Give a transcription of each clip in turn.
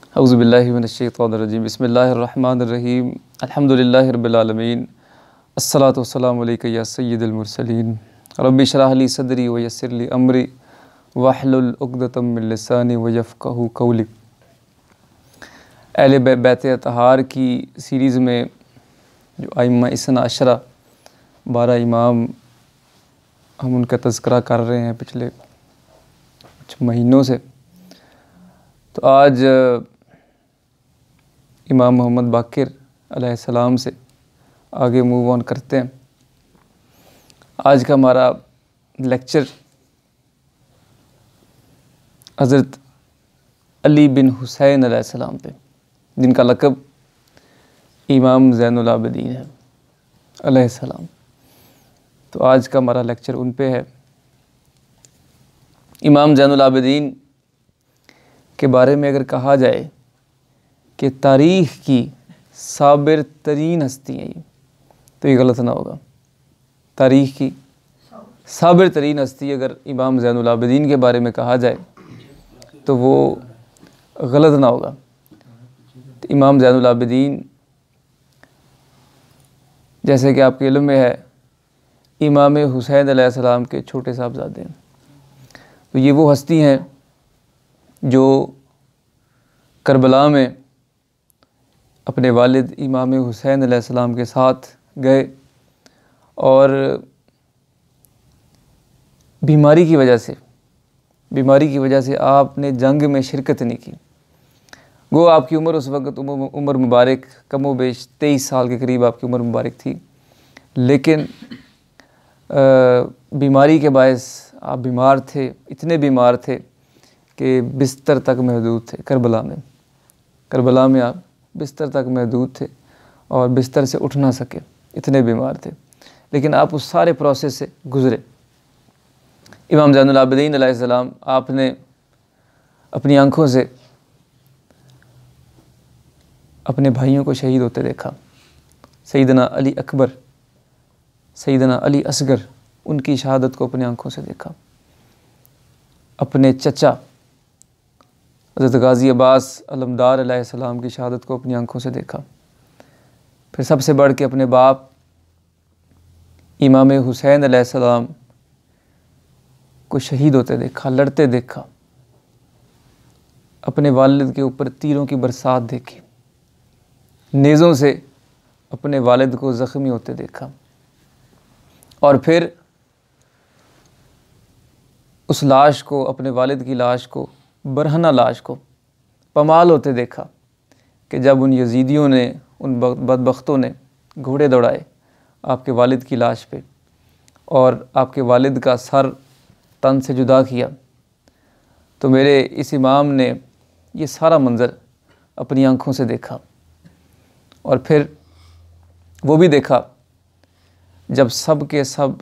औज़ुबिल्लाहि मिनश्शैतानिर्रजीम बिस्मिल्लाहिर्रहमानिर्रहीम अल्हम्दुलिल्लाहि रब्बिल आलमीन अस्सलातु वस्सलामु अलैका या सय्यिदल मुरसलीन रब्बि इश्रह ली सदरी व यस्सिर ली अमरी वहलुल उक़दतम मिन लिसानी व यफ़क़हू क़ौली। अहले बैत अतहार की सीरीज़ में जो आइम्मा इस्ना अशरा 12 इमाम हम उनका तज़किरा कर रहे हैं पिछले कुछ महीनों से। तो आज इमाम मोहम्मद बाक़िर अलैहिस्सलाम से आगे मूव ऑन करते हैं। आज का हमारा लेक्चर हज़रत अली बिन हुसैन अलैहिस्सलाम पे, जिनका लक़ब इमाम ज़ैनुल आबिदीन है अलैहिस्सलाम। तो आज का हमारा लेक्चर उन पे है। इमाम ज़ैनुल आबिदीन के बारे में अगर कहा जाए कि तारीख़ की साबिर तरीन हस्ती हैं ये, तो ये गलत ना होगा। तारीख़ की साबिर तरीन हस्ती अगर इमाम ज़ैनुल आबिदीन के बारे में कहा जाए तो वो गलत ना होगा। तो इमाम ज़ैनुल आबिदीन जैसे कि आपके इल्म में है, इमाम हुसैन अलैहिस्सलाम के छोटे साहबज़ादे हैं। तो ये वो हस्ती हैं जो करबला में अपने वालिद इमाम हुसैन अलैहिस्सलाम के साथ गए और बीमारी की वजह से आपने जंग में शिरकत नहीं की। वो आपकी उम्र उस वक़्त उम्र मुबारक कम व बेश 23 साल के करीब आपकी उम्र मुबारक थी, लेकिन बीमारी के बायस आप बीमार थे, इतने बीमार थे कि बिस्तर तक महदूद थे। करबला में आप बिस्तर तक महदूद थे और बिस्तर से उठ ना सके, इतने बीमार थे। लेकिन आप उस सारे प्रोसेस से गुज़रे। इमाम ज़ैनुल आबिदीन अलैहिस्सलाम आपने अपनी आँखों से अपने भाइयों को शहीद होते देखा। सैयदना अली अकबर, सैयदना अली असगर, उनकी शहादत को अपनी आँखों से देखा। अपने चचा हज़रत गाज़ी अब्बास अलमदार अलैहिस्सलाम की शहादत को अपनी आँखों से देखा। फिर सबसे बढ़ के अपने बाप इमाम हुसैन अलैहिस्सलाम को शहीद होते देखा, लड़ते देखा। अपने वालिद के ऊपर तीरों की बरसात देखी, नेज़ों से अपने वालिद को ज़ख्मी होते देखा। और फिर उस लाश को, अपने वालिद की लाश को, बरहना लाश को पमाल होते देखा कि जब उन यजीदियों ने, उन बदबख्तों ने घोड़े दौड़ाए आपके वालिद की लाश पे और आपके वालिद का सर तन से जुदा किया, तो मेरे इस इमाम ने ये सारा मंज़र अपनी आँखों से देखा। और फिर वो भी देखा जब सब के सब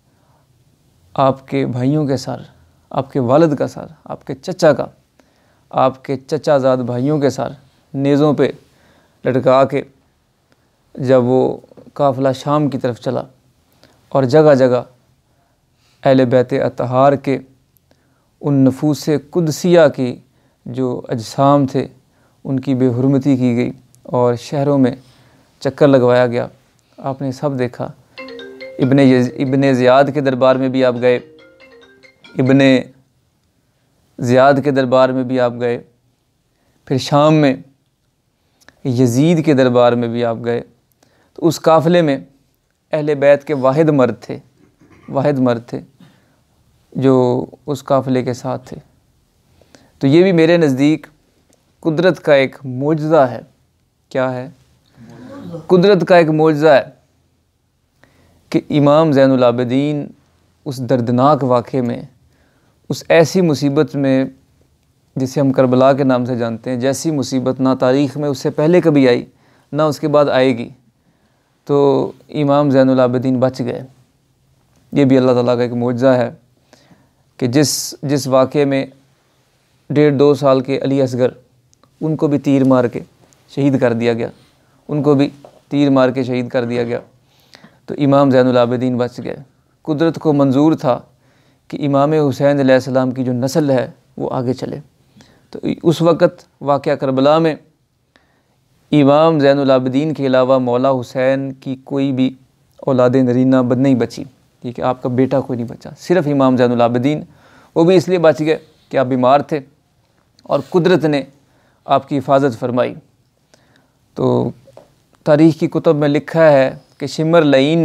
आपके भाइयों के सर, आपके वालिद का सर, आपके चचा का, आपके चचाज़ाद भाइयों के सर नेज़ों पे लटका के जब वो काफ़िला शाम की तरफ चला और जगह जगह अहले बैत अतहार के उन नफूस कुदसिया की जो अजसाम थे उनकी बेहुरमती की गई और शहरों में चक्कर लगवाया गया। आपने सब देखा। इब्ने ज़ियाद के दरबार में भी आप गए, इब्ने ज़ियाद के दरबार में भी आप गए, फिर शाम में यजीद के दरबार में भी आप गए। तो उस काफ़िले में अहले बैत के वाहिद मर्द थे जो उस काफ़िले के साथ थे। तो ये भी मेरे नज़दीक कुदरत का एक मोजज़ा है। क्या है? कुदरत का एक मोजज़ा है कि इमाम ज़ैनुल आबिदीन उस दर्दनाक वाक़े में, उस ऐसी मुसीबत में जिसे हम करबला के नाम से जानते हैं, जैसी मुसीबत ना तारीख़ में उससे पहले कभी आई ना उसके बाद आएगी, तो इमाम ज़ैनुल आबिदीन बच गए। ये भी अल्लाह ताला का एक मोजज़ा है कि जिस वाक़े में 1.5-2 साल के अली असगर, उनको भी तीर मार के शहीद कर दिया गया, तो इमाम ज़ैनुल आबिदीन बच गए। कुदरत को मंजूर था कि इमाम हुसैन अलैहिस्सलाम की जो नस्ल है वो आगे चले। तो उस वक़्त वाक़या करबला में इमाम ज़ैनुल आबिदीन के अलावा मौला हुसैन की कोई भी औलाद नरीना बद नहीं बची। ठीक है, आपका बेटा कोई नहीं बचा, सिर्फ इमाम ज़ैनुल आबिदीन। वो भी इसलिए बच गए कि आप बीमार थे और कुदरत ने आपकी हिफाजत फरमाई। तो तारीख़ की कुतुब में लिखा है कि शिमर लईन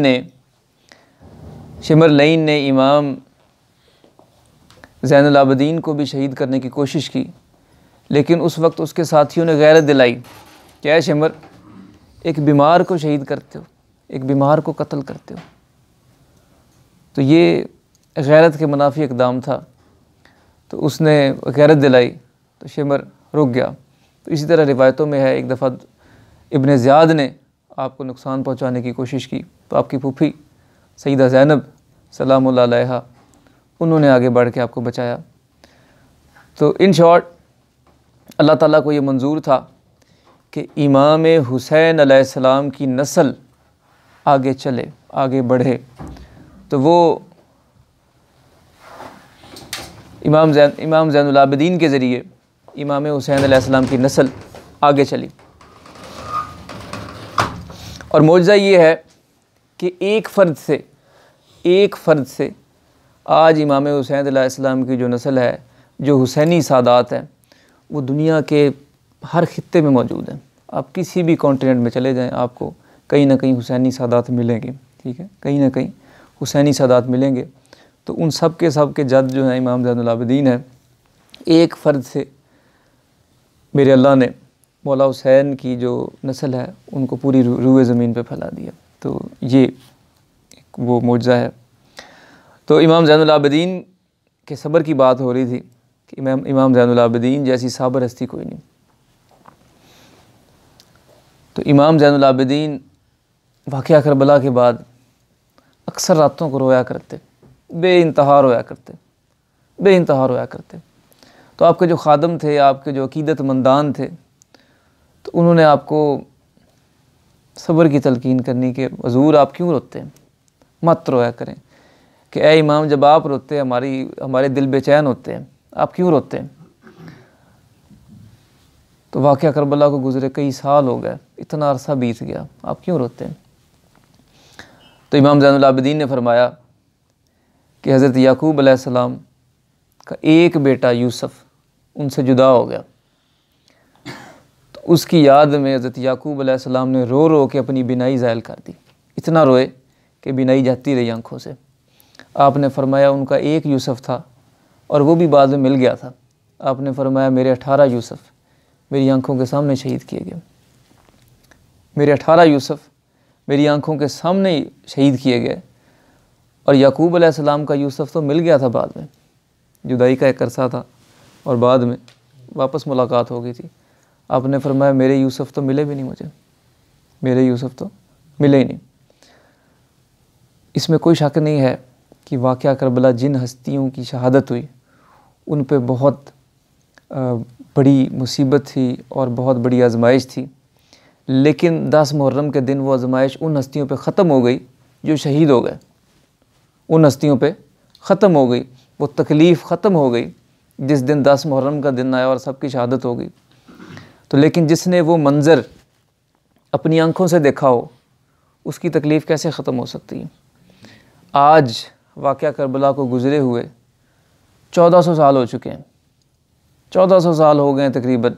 ने इमाम ज़ैनुल आबिदीन को भी शहीद करने की कोशिश की, लेकिन उस वक्त उसके साथियों ने गैरत दिलाई, क्या है शिमर, एक बीमार को शहीद करते हो, एक बीमार को कत्ल करते हो। तो ये गैरत के मुनाफी इक़दाम था। तो उसने गैरत दिलाई तो शिमर रुक गया। तो इसी तरह रिवायतों में है, एक दफ़ा इब्न ज़ियाद ने आपको नुकसान पहुंचाने की कोशिश की तो आपकी फूफी सईदा ज़ैनब सलामुल्लाह अलैहा, उन्होंने आगे बढ़ के आपको बचाया। तो इन शॉर्ट अल्लाह ताला को ये मंजूर था कि इमाम हुसैन अलैहिस्सलाम की नस्ल आगे चले, आगे बढ़े। तो वो इमाम ज़ैनुल आबिदीन के ज़रिए इमाम हुसैन अलैहिस्सलाम की नस्ल आगे चली। और मौजज़ा ये है कि एक फ़र्द से आज इमाम हुसैन अलैहिस्सलाम की जो नस्ल है, जो हुसैनी सादात हैं, वो दुनिया के हर खित्ते में मौजूद हैं। आप किसी भी कॉन्टिनेंट में चले जाएं, आपको कहीं ना कहीं हुसैनी सादात मिलेंगे। ठीक है, कहीं ना कहीं हुसैनी सादात मिलेंगे। तो उन सब के जद जो है इमाम ज़ैनुल आबिदीन है। एक फ़र्द से मेरे अल्लाह ने मौला हुसैन की जो नस्ल है उनको पूरी रूए ज़मीन पे फैला दिया। तो ये वो मौजज़ा है। तो इमाम ज़ैनुल आबिदीन के सब्र की बात हो रही थी कि इमाम ज़ैनुल आबिदीन जैसी साबर हस्ती कोई नहीं। तो इमाम ज़ैनुल आबिदीन वाक़या करबला के बाद अक्सर रातों को रोया करते, बेइंतहा रोया करते। तो आपके जो खादम थे, आपके जो अकीदतमंदान थे, तो उन्होंने आपको सब्र की तलकीन करनी कि हुज़ूर आप क्यों रोते हैं, मत रोया करें। कि ए इमाम, जब आप रोते हमारे दिल बेचैन होते हैं, आप क्यों रोते हैं। तो वाक़या करबला को गुज़रे कई साल हो गए, इतना अरसा बीत गया, आप क्यों रोते हैं। तो इमाम ज़ैनुल आबिदीन ने फरमाया कि हज़रत याकूब अलैहिस्सलाम का एक बेटा यूसुफ़ उनसे जुदा हो गया। तो उसकी याद में हज़रत याकूब अलैहिस्सलाम ने रो रो के अपनी बिनाई ज़ायल कर दी। इतना रोए कि बिनाई जाती रही आँखों से। आपने फरमाया उनका एक यूसुफ़ था और वो भी बाद में मिल गया था। आपने फरमाया मेरे 18 यूसुफ़ मेरी आँखों के सामने शहीद किए गए। मेरे 18 यूसुफ़ मेरी आँखों के सामने शहीद किए गए। और याकूब अलैहिस्सलाम का यूसुफ़ तो मिल गया था बाद में, जुदाई का एक अरसा था और बाद में वापस मुलाकात हो गई थी। आपने फरमाया मेरे यूसुफ़ तो मिले भी नहीं मुझे, मेरे यूसुफ़ तो मिले ही नहीं। इसमें कोई शक नहीं है कि वाक़या करबला जिन हस्तियों की शहादत हुई उन पे बहुत बड़ी मुसीबत थी और बहुत बड़ी आजमाइश थी। लेकिन 10 मुहर्रम के दिन वो आजमाइश उन हस्तियों पे ख़त्म हो गई जो शहीद हो गए। उन हस्तियों पे ख़त्म हो गई, वो तकलीफ़ ख़त्म हो गई जिस दिन 10 मुहर्रम का दिन आया और सबकी शहादत हो गई। तो लेकिन जिसने वो मंज़र अपनी आँखों से देखा हो उसकी तकलीफ़ कैसे ख़त्म हो सकती है। आज वाक़या करबला को गुज़रे हुए 1400 साल हो चुके हैं, 1400 साल हो गए हैं तकरीबन।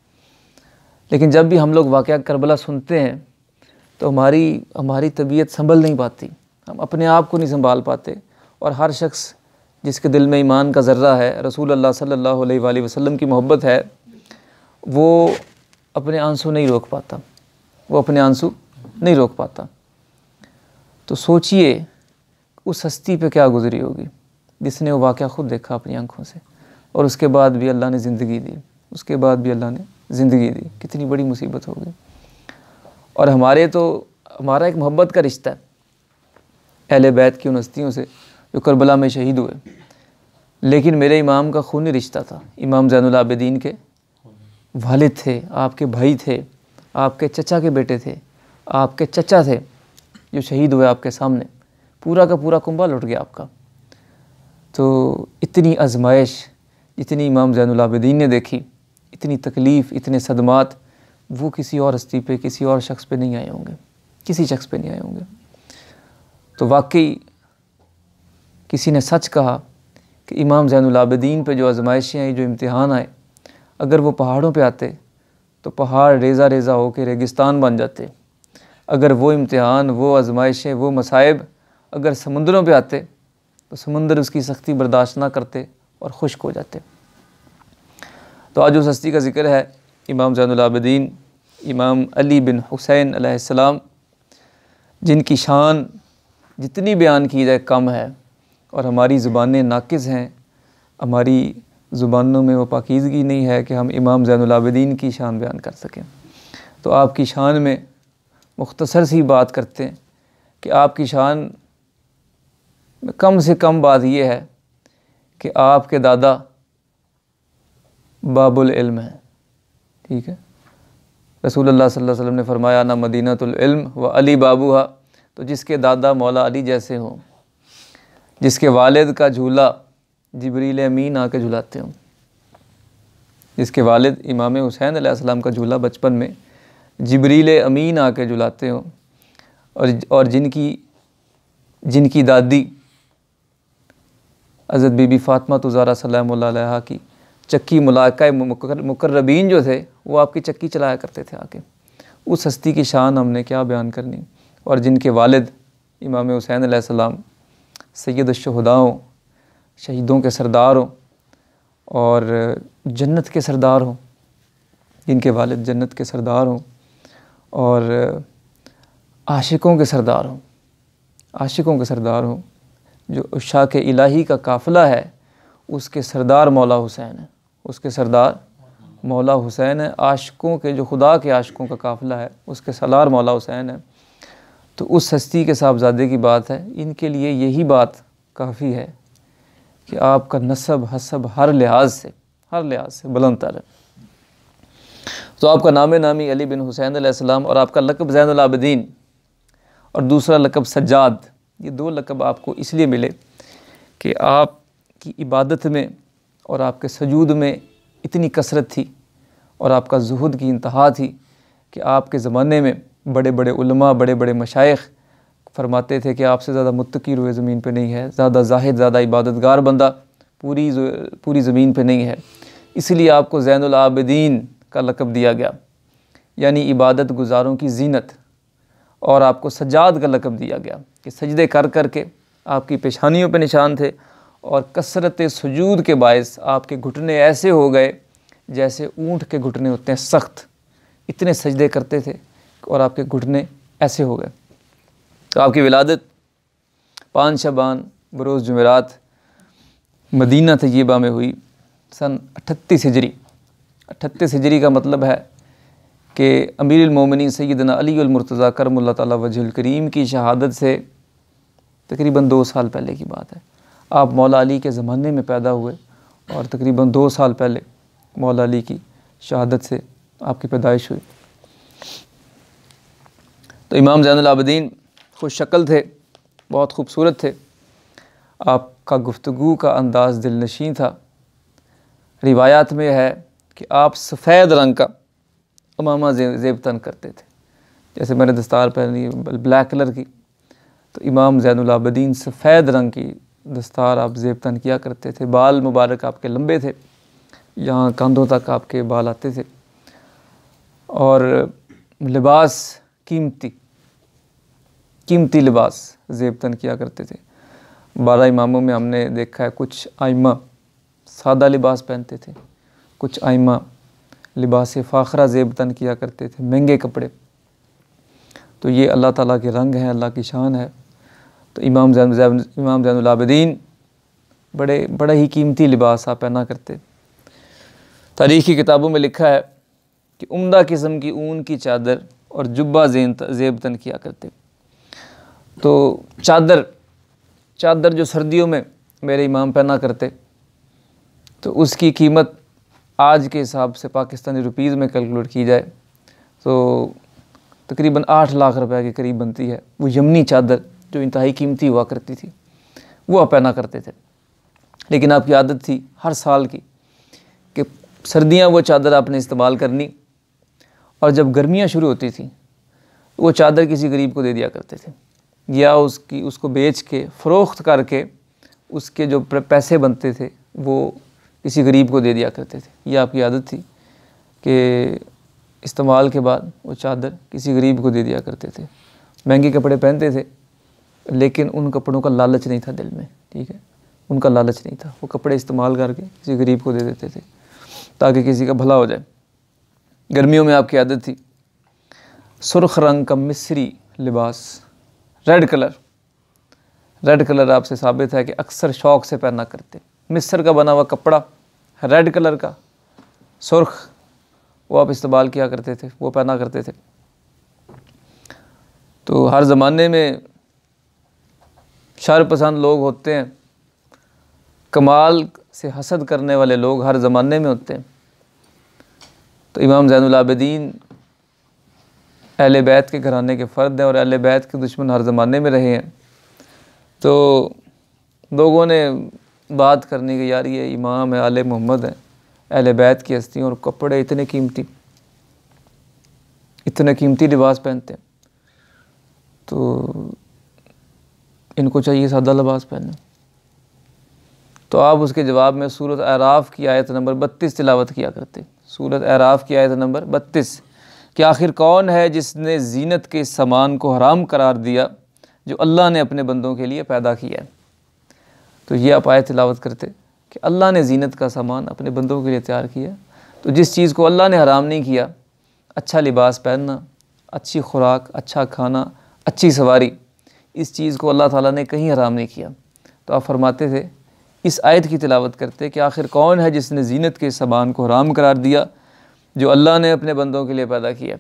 लेकिन जब भी हम लोग वाक़या करबला सुनते हैं तो हमारी तबीयत संभल नहीं पाती, हम अपने आप को नहीं संभाल पाते। और हर शख्स जिसके दिल में ईमान का ज़र्रा है, रसूल अल्लाह सल्लल्लाहु अलैहि वसल्लम की मोहब्बत है, वो अपने आंसू नहीं रोक पाता, वो अपने आंसू नहीं रोक पाता। तो सोचिए उस हस्ती पे क्या गुज़री होगी जिसने वो वाक़या ख़ुद देखा अपनी आँखों से और उसके बाद भी अल्लाह ने ज़िंदगी दी, उसके बाद भी अल्लाह ने ज़िंदगी दी। कितनी बड़ी मुसीबत होगी। और हमारा एक मोहब्बत का रिश्ता है अहले बैत की उन हस्तियों से जो करबला में शहीद हुए। लेकिन मेरे इमाम का खूनी रिश्ता था, इमाम ज़ैनुल आबिदीन के वालिद थे, आपके भाई थे, आपके चचा के बेटे थे, आपके चचा थे जो शहीद हुए आपके सामने। पूरा का पूरा कुंबा लुट गया आपका। तो इतनी आजमाइश जितनी इमाम ज़ैनुल आबिदीन ने देखी इतनी तकलीफ़, इतने सदमात वो किसी और हस्ती पे, किसी और शख्स पे नहीं आए होंगे, किसी शख्स पे नहीं आए होंगे। तो वाकई किसी ने सच कहा कि इमाम ज़ैनुल आबिदीन पे जो आज़माइशें आई, जो इम्तिहान आए, अगर वो पहाड़ों पे आते तो पहाड़ रेज़ा रेज़ा होकर रेगिस्तान बन जाते। अगर वो इम्तिहान, वो आज़माइशें, वो मसाइब अगर समुंदरों पे आते तो समुंदर उसकी सख्ती बर्दाश्त ना करते और खुश्क हो जाते। तो आज उस हस्ती का ज़िक्र है, इमाम ज़ैनुल आबिदीन इमाम अली बिन हुसैन अलैहिस्सलाम, जिनकी शान जितनी बयान की जाए कम है और हमारी ज़ुबानें नाकिज़ हैं, हमारी ज़ुबानों में वो पाकीज़गी नहीं है कि हम इमाम ज़ैनुल आबिदीन की शान बयान कर सकें। तो आपकी शान में मुख्तसर सी बात करते हैं कि आपकी शान में कम से कम बात यह है कि आपके दादा बाबुल इल्म है। ठीक है, रसूलुल्लाह सल्लल्लाहु अलैहि वसल्लम ने फरमाया ना मदीनतुल इल्म व अली बाबूहा। तो जिसके दादा मौला अली जैसे हों, जिसके वालिद का झूला जिब्रील अमीन आके झुलाते हों, जिसके वालिद इमाम हुसैन अलैहिस्सलाम का झूला बचपन में जिब्रील अमीन आके झुलाते हों, और जिनकी दादी हज़रत बीबी फ़ातिमा ज़हरा सलामुल्लाह अलैहा की चक्की मुलाका मुकर्रबीन जो थे वो आपकी चक्की चलाया करते थे आके। उस हस्ती की शान हमने क्या बयान करनी। और जिनके वालिद इमाम हुसैन अलैहिस्सलाम सैयद शुहदा हों, शहीदों के सरदार हों और जन्नत के सरदार हों, जिनके वालिद जन्नत के सरदार हों और आशिकों के सरदार हों, आशिकों के सरदार हों, जो उशाक इलाही का काफ़िला है उसके सरदार मौला हुसैन है, उसके सरदार मौला हुसैन है। आशिकों के, जो खुदा के आशिकों का काफ़िला है, उसके सलार मौला हुसैन है। तो उस हस्ती के साहबजादे की बात है। इनके लिए यही बात काफ़ी है कि आपका नसब हसब हर लिहाज से बुलंद तर है। तो आपका नाम नामी अली बिन हुसैन अलैहिस्सलाम और आपका लक़ब ज़ैनुल आबिदीन और दूसरा लक़ब सज्जाद, ये दो लक़ब आपको इसलिए मिले कि आपकी इबादत में और आपके सजूद में इतनी कसरत थी और आपका ज़ुहद की इंतहा थी कि आपके ज़माने में बड़े बड़े उलमा, बड़े बड़े मशाइख फरमाते थे कि आपसे ज़्यादा मुत्तकी रुए ज़मीन पे नहीं है, ज़्यादा जाहिद, ज़्यादा इबादतगार बंदा पूरी ज़मीन पे नहीं है। इसलिए आपको ज़ैनुल आबिदीन का लक़ब दिया गया, यानी इबादत गुज़ारों की ज़ीनत। और आपको सज्जाद का लक़ब दिया गया कि सजदे कर कर के आपकी पेशानियों पे निशान थे और कसरत सुजूद के बायस आपके घुटने ऐसे हो गए जैसे ऊँट के घुटने होते हैं सख्त, इतने सजदे करते थे और आपके घुटने ऐसे हो गए। तो आपकी विलादत 5 शबान बरोज़ जुमेरात मदीना तय्यबा में हुई सन 38 हिजरी। 38 हिजरी का मतलब है कि अमीरुल मोमिनीन सैयदना अली अल मुर्तज़ा करमुल्लाह ताला वजहुल करीम की शहादत से तकरीबन 2 साल पहले की बात है। आप मौला अली के ज़माने में पैदा हुए और तकरीबन 2 साल पहले मौला अली की शहादत से आपकी पैदाइश हुई। तो इमाम ज़ैनुल आबिदीन खुश शक्ल थे, बहुत खूबसूरत थे। आपका गुफ्तगू का अंदाज़ दिलनशीं था। रिवायात में है कि आप सफ़ेद रंग का इमामा ज़ेबतन करते थे, जैसे मैंने दस्तार पहनी ब्लैक कलर की, तो इमाम ज़ैनुल आबिदीन सफ़ेद रंग की दस्तार आप ज़ेबतन किया करते थे। बाल मुबारक आपके लंबे थे, यहाँ कंधों तक आपके बाल आते थे और लिबास कीमती लिबास ज़ेबतन किया करते थे। 12 इमामों में हमने देखा है कुछ आइमा सादा लिबास पहनते थे, कुछ आइमा लिबास फ़ाखरा ज़ेबतन किया करते थे, महंगे कपड़े। तो ये अल्लाह ताला के रंग हैं, अल्लाह की शान है। तो इमाम ज़ैनुल आबिदीन बड़ा ही कीमती लिबास आप पहना करते। तारीख़ी किताबों में लिखा है कि उम्दा किस्म की ऊन की चादर और जुब्बा ज़ेबतन किया करते। तो चादर जो सर्दियों में मेरे इमाम पहना करते, तो उसकी कीमत आज के हिसाब से पाकिस्तानी रुपीज़ में कैलकुलेट की जाए तो तकरीबन 8 लाख रुपए के करीब बनती है। वो यमनी चादर जो इंतहाई कीमती हुआ करती थी, वो आप पहना करते थे। लेकिन आपकी आदत थी हर साल की कि सर्दियाँ वो चादर आपने इस्तेमाल करनी, और जब गर्मियाँ शुरू होती थी वो चादर किसी गरीब को दे दिया करते थे, या उसको बेच के फ़रोख्त करके उसके जो पैसे बनते थे वो किसी गरीब को दे दिया करते थे। ये आपकी आदत थी कि इस्तेमाल के बाद वो चादर किसी गरीब को दे दिया करते थे। महंगे कपड़े पहनते थे लेकिन उन कपड़ों का लालच नहीं था दिल में, ठीक है, उनका लालच नहीं था। वो कपड़े इस्तेमाल करके किसी गरीब को दे देते थे ताकि किसी का भला हो जाए। गर्मियों में आपकी आदत थी सुर्ख रंग का मिस्री लिबास, रेड कलर आपसे साबित है कि अक्सर शौक़ से पहना करते। मिस्र का बना हुआ कपड़ा रेड कलर का सुर्ख, वो आप इस्तेमाल किया करते थे, वो पहना करते थे। तो हर ज़माने में शर पसंद लोग होते हैं, कमाल से हसद करने वाले लोग हर ज़माने में होते हैं। तो इमाम ज़ैनुल आबिदीन अहले बैत के घराने के फ़र्द हैं और अहले बैत के दुश्मन हर ज़माने में रहे हैं। तो लोगों ने बात करनी कि यार ये इमाम है, आले मोहम्मद है, अहले बैत की हस्ती, और कपड़े इतने कीमती लिबास पहनते हैं, तो इनको चाहिए सादा लिबास पहनना। तो आप उसके जवाब में सूरत आराफ की आयत नंबर 32 तिलावत किया करते। सूरत आराफ की आयत नंबर 32 कि आखिर कौन है जिसने जीनत के सामान को हराम करार दिया जो अल्लाह ने अपने बंदों के लिए पैदा किया है। तो ये आप आयत तिलावत करते कि अल्लाह ने जीनत का सामान अपने बंदों के लिए तैयार किया। तो जिस चीज़ को अल्लाह ने हराम नहीं किया, अच्छा लिबास पहनना, अच्छी खुराक, अच्छा खाना, अच्छी सवारी, इस चीज़ को अल्लाह ताला ने कहीं हराम नहीं किया। तो आप फरमाते थे, इस आयत की तिलावत करते कि आखिर कौन है जिसने जीनत के सामान को हराम करार दिया जो अल्लाह ने अपने बंदों के लिए पैदा किया।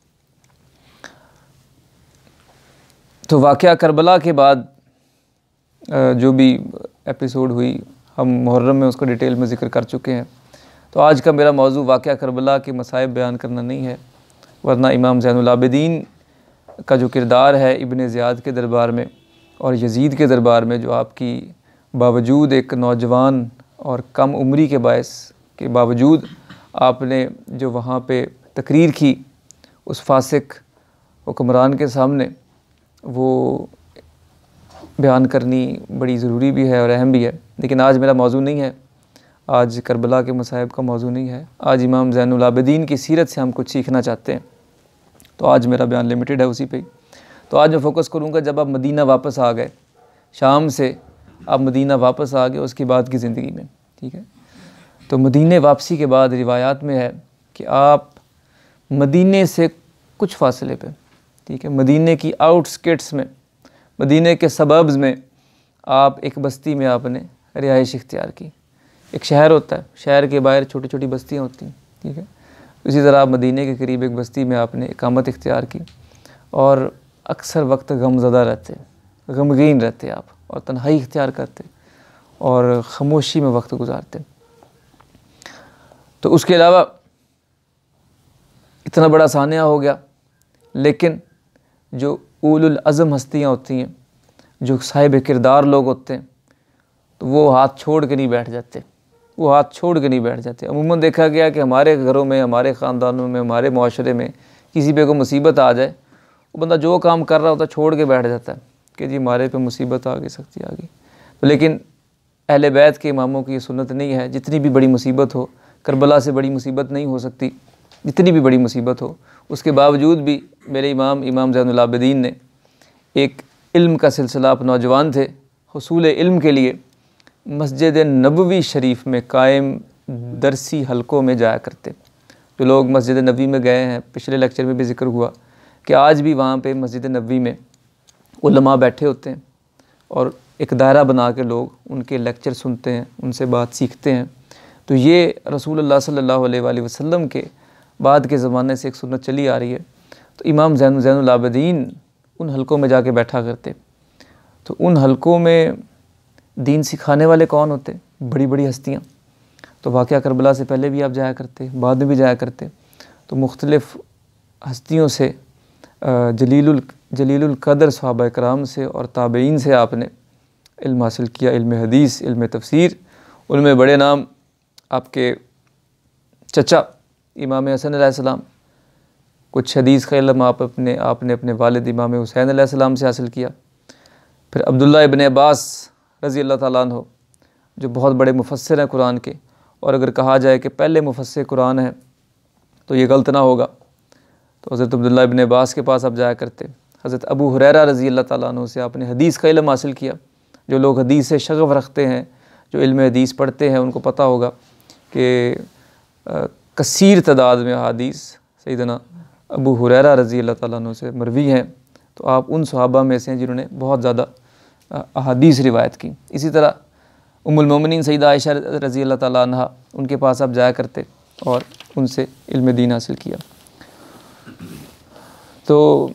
तो वाक़या करबला के बाद जो भी एपिसोड हुई, हम मुहर्रम में उसको डिटेल में ज़िक्र कर चुके हैं। तो आज का मेरा मौजू वाक़या करबला के मसाइब बयान करना नहीं है, वरना इमाम ज़ैनुल आबिदीन का जो किरदार है इब्न ज़ियाद के दरबार में और यज़ीद के दरबार में, जो आपकी बावजूद एक नौजवान और कम उम्री के बायस के बावजूद आपने जो वहाँ पे तकरीर की उस फासिक हुक्मरान के सामने, वो बयान करनी बड़ी ज़रूरी भी है और अहम भी है। लेकिन आज मेरा मौजू नहीं है, आज करबला के मसाइब का मौजू नहीं है। आज इमाम ज़ैनुल आबिदीन की सीरत से हम कुछ सीखना चाहते हैं, तो आज मेरा बयान लिमिटेड है उसी पे ही। तो आज मैं फ़ोकस करूँगा जब आप मदीना वापस आ गए, शाम से आप मदीना वापस आ गए, उसके बाद की ज़िंदगी में, ठीक है। तो मदीने वापसी के बाद रिवायात में है कि आप मदीने से कुछ फासले पे, ठीक है, मदीने की आउटस्किट्स में, मदीने के सबब्स में आप एक बस्ती में आपने रिहाइश इख्तियार की। एक शहर होता है, शहर के बाहर छोटी छोटी बस्तियाँ होती हैं, ठीक है। इसी तरह आप मदीने के करीब एक बस्ती में आपने इकामत इख्तियार की और अक्सर वक्त गमज़दा रहते, गमगीन रहते आप, और तन्हाई इख्तियार करते और ख़ामोशी में वक्त गुजारते। तो उसके अलावा इतना बड़ा सानिया हो गया, लेकिन जो उलुल अज़म हस्तियाँ होती हैं, जो साहिब किरदार लोग होते हैं, तो वो हाथ छोड़ के नहीं बैठ जाते, वो हाथ छोड़ के नहीं बैठ जाते। अमूमन देखा गया कि हमारे घरों में, हमारे ख़ानदानों में, हमारे माशरे में किसी पे कोई मुसीबत आ जाए, वो बंदा जो काम कर रहा होता है छोड़ के बैठ जाता है कि जी हमारे पे मुसीबत आ गई, सख्ती आ गई। तो लेकिन अहले बैत के इमामों की ये सुन्नत नहीं है। जितनी भी बड़ी मुसीबत हो, करबला से बड़ी मुसीबत नहीं हो सकती, जितनी भी बड़ी मुसीबत हो, उसके बावजूद भी मेरे इमाम ज़ैनुल आबिदीन ने एक इल्म का सिलसिला, आप नौजवान थे, हुसूल इल्म के लिए मस्जिद नबवी शरीफ में कायम दरसी हलकों में जाया करते। जो लोग मस्जिद नबवी में गए हैं, पिछले लेक्चर में भी ज़िक्र हुआ कि आज भी वहाँ पे मस्जिद नबवी में उलमा बैठे होते हैं और एक दायरा बना के लोग उनके लेक्चर सुनते हैं, उनसे बात सीखते हैं। तो ये रसूलुल्लाह सल्लल्लाहु अलैहि वसल्लम के बाद के ज़माने से एक सुन्नत चली आ रही है। तो इमाम ज़ैनुल आबिदीन उन हलकों में जाके बैठा करते। तो उन हलकों में दीन सिखाने वाले कौन होते? बड़ी बड़ी हस्तियाँ। तो वाक़या करबला से पहले भी आप जाया करते, बाद में भी जाया करते। तो मुख्तलिफ़ हस्तियों से, जलीलुल क़द्र सहाबा कराम से और ताबईन से आपने इल्म हासिल किया, इल्म हदीस, इल्म तफसीर। उनमें बड़े नाम आपके चचा इमाम हसन अलैहिस्सलाम, कुछ हदीस का इल्म आपने अपने वालिद इमाम हुसैन अलैहिस्सलाम से हासिल किया। फिर अब्दुल्लाह इब्न अब्बास रज़ी अल्लाह ताला अन्हु जो बहुत बड़े मुफस्सिर हैं कुरान के, और अगर कहा जाए कि पहले मुफस्सिर कुरान हैं तो ये गलत ना होगा। तो हज़रत अब्दुल्लाह इब्न अब्बास के पास आप जाया करते। हज़रत अबू हुरैरा रज़ी अल्लाह ताला अन्हु से आपने हदीस का इल्म हासिल किया। जो लोग हदीस से शगफ़ रखते हैं, जो इल्म हदीस पढ़ते हैं, उनको पता होगा कि कसीर तादाद में हदीस सैयदना अबू हुरैरा रज़ी अल्लाह ताला अन्हु से मरवी हैं। तो आप उन सहाबा में से हैं जिन्होंने बहुत ज़्यादा अहादीस रिवायत की। इसी तरह उम्मुल मोमिनीन सैयदा आयशा रज़ी अल्लाह ताला अन्हा, उनके पास आप जाया करते और उनसे इल्म दीन हासिल किया। तो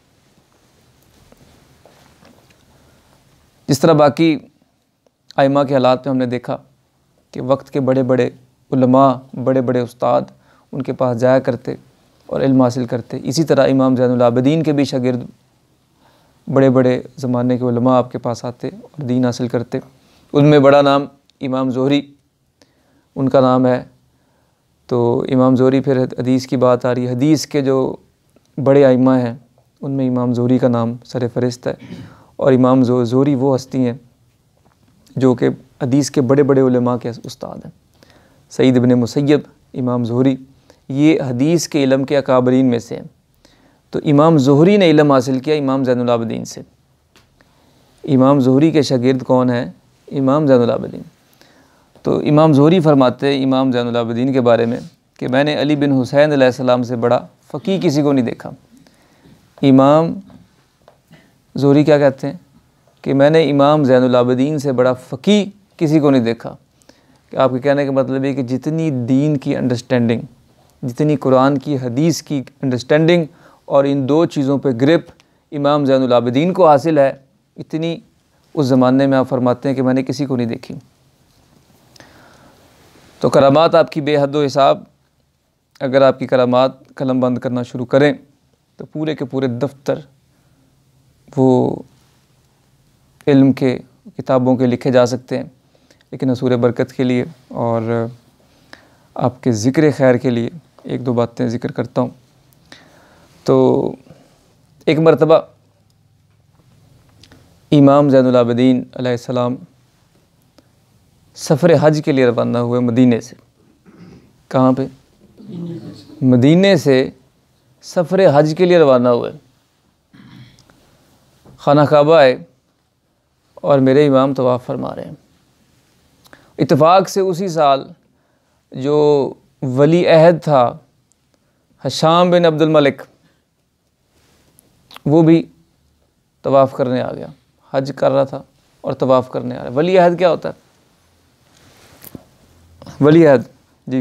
जिस तरह बाकी आइमा के हालात में हमने देखा कि वक्त के बड़े बड़े उलमा, बड़े बड़े उस्ताद उनके पास जाया करते और इल्म हासिल करते, इसी तरह इमाम ज़ैनुल आबिदीन के भी शागिर्द बड़े बड़े ज़माने के उलमा आपके पास आते और दीन हासिल करते। उनमें बड़ा नाम इमाम ज़ोहरी उनका नाम है। तो इमाम ज़ोहरी, फिर हदीस की बात आ रही है, हदीस के जो बड़े आइमा हैं उनमें इमाम ज़ोहरी का नाम सर फ़हरिस्त है। और इमाम ज़ोहरी वो हस्ती हैं जो कि हदीस के बड़े बड़े उलमा के उस्ताद हैं। सईद इब्न मुसय्यब इमाम ज़ोहरी, ये हदीस के इल्म के अकाबरीन में से हैं। तो इमाम ज़ोहरी ने इल्म हासिल किया इमाम ज़ैनुल आबिदीन से। इमाम ज़ोहरी के शागिर्द कौन हैं? इमाम ज़ैनुल आबिदीन। तो इमाम ज़ोहरी फरमाते हैं इमाम ज़ैनुल आबिदीन के बारे में कि मैंने अली बिन हुसैन अलैहिस्सलाम से बड़ा फ़कीह किसी को नहीं देखा। इमाम ज़ोहरी क्या कहते हैं कि मैंने इमाम ज़ैनुल आबिदीन से बड़ा फ़कीह किसी को नहीं देखा। कि आपके कहने का मतलब है कि जितनी दीन की अंडरस्टैंडिंग, जितनी कुरान की हदीस की अंडरस्टैंडिंग और इन दो चीज़ों पे ग्रिप इमाम ज़ैनुल आबिदीन को हासिल है, इतनी उस ज़माने में आप फरमाते हैं कि मैंने किसी को नहीं देखी। तो करामात आपकी बेहद हिसाब। अगर आपकी करामात कलम बंद करना शुरू करें तो पूरे के पूरे दफ्तर वो इल्म के किताबों के लिखे जा सकते हैं। लेकिन हसूर बरकत के लिए और आपके ज़िक्र खैर के लिए एक दो बातें ज़िक्र करता हूँ। तो एक मरतबा इमाम ज़ैनुल आबिदीन अलैहिस्सलाम सफ़र हज के लिए रवाना हुए मदीने से। कहाँ पे? मदीने से सफ़र हज के लिए रवाना हुए। खाना काबा आए और मेरे इमाम तवाफ़ फरमा रहे हैं। इत्तेफाक से उसी साल जो वली अहद था हशाम बिन अब्दुल मलिक, वो भी तवाफ़ करने आ गया। हज कर रहा था और तवाफ़ करने आ रहा है। वली अहद क्या होता है? वली अहद जी,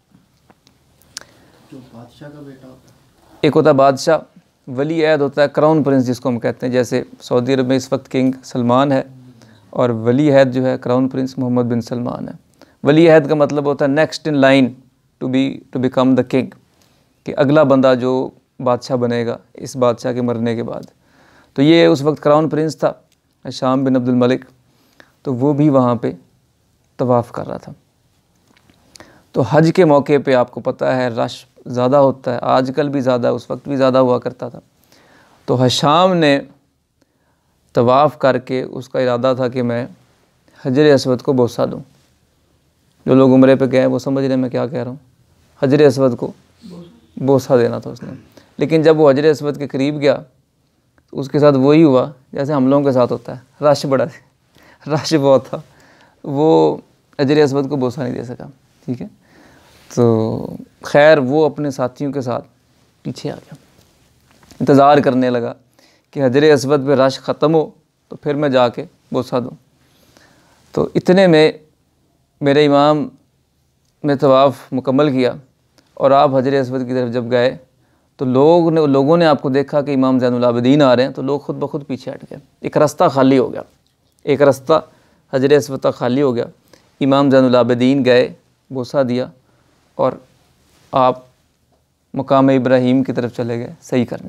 जो बादशाह का बेटा होता है। एक होता है बादशाह, वली अहद होता है क्राउन प्रिंस जिसको हम कहते हैं। जैसे सऊदी अरब में इस वक्त किंग सलमान है और वली अहद जो है crown prince Mohammed bin Salman है। वली अहद का मतलब होता है next in line to become the king, कि अगला बंदा जो बादशाह बनेगा इस बादशाह के मरने के बाद। तो ये उस वक्त क्राउन प्रिंस था शाम बिन अब्दुल मलिक, तो वो भी वहाँ पे तवाफ़ कर रहा था। तो हज के मौके पे आपको पता है रश ज़्यादा होता है, आजकल भी ज़्यादा, उस वक्त भी ज़्यादा हुआ करता था। तो हशाम ने तवाफ़ करके उसका इरादा था कि मैं हजर अस्वद को बोसा दूँ। जो लोग उम्रे पे गए वो समझ रहे हैं मैं क्या कह रहा हूँ। हजर अस्वद को बोसा देना था उसने। लेकिन जब वो हजर अस्वद के करीब गया तो उसके साथ वही हुआ जैसे हम लोगों के साथ होता है, रश बड़ा रश बहुत था, वो हजर अस्वद को बोसा नहीं दे सका। ठीक है, तो खैर वो अपने साथियों के साथ पीछे आ गया, इंतज़ार करने लगा कि हजर अस्वद पे रश ख़त्म हो तो फिर मैं जाके बोसा दूँ। तो इतने में मेरे इमाम ने तवाफ़ मुकम्मल किया और आप हजर अस्वद की तरफ जब गए तो लोगों ने आपको देखा कि इमाम ज़ैनुल आबिदीन आ रहे हैं, तो लोग खुद ब खुद पीछे हट गए। एक रास्ता खाली हो गया, एक रास्ता हजर अस्वद का खाली हो गया। इमाम ज़ैनुल आबिदीन गए, बोसा दिया और आप मकाम इब्राहीम की तरफ चले गए सही करने।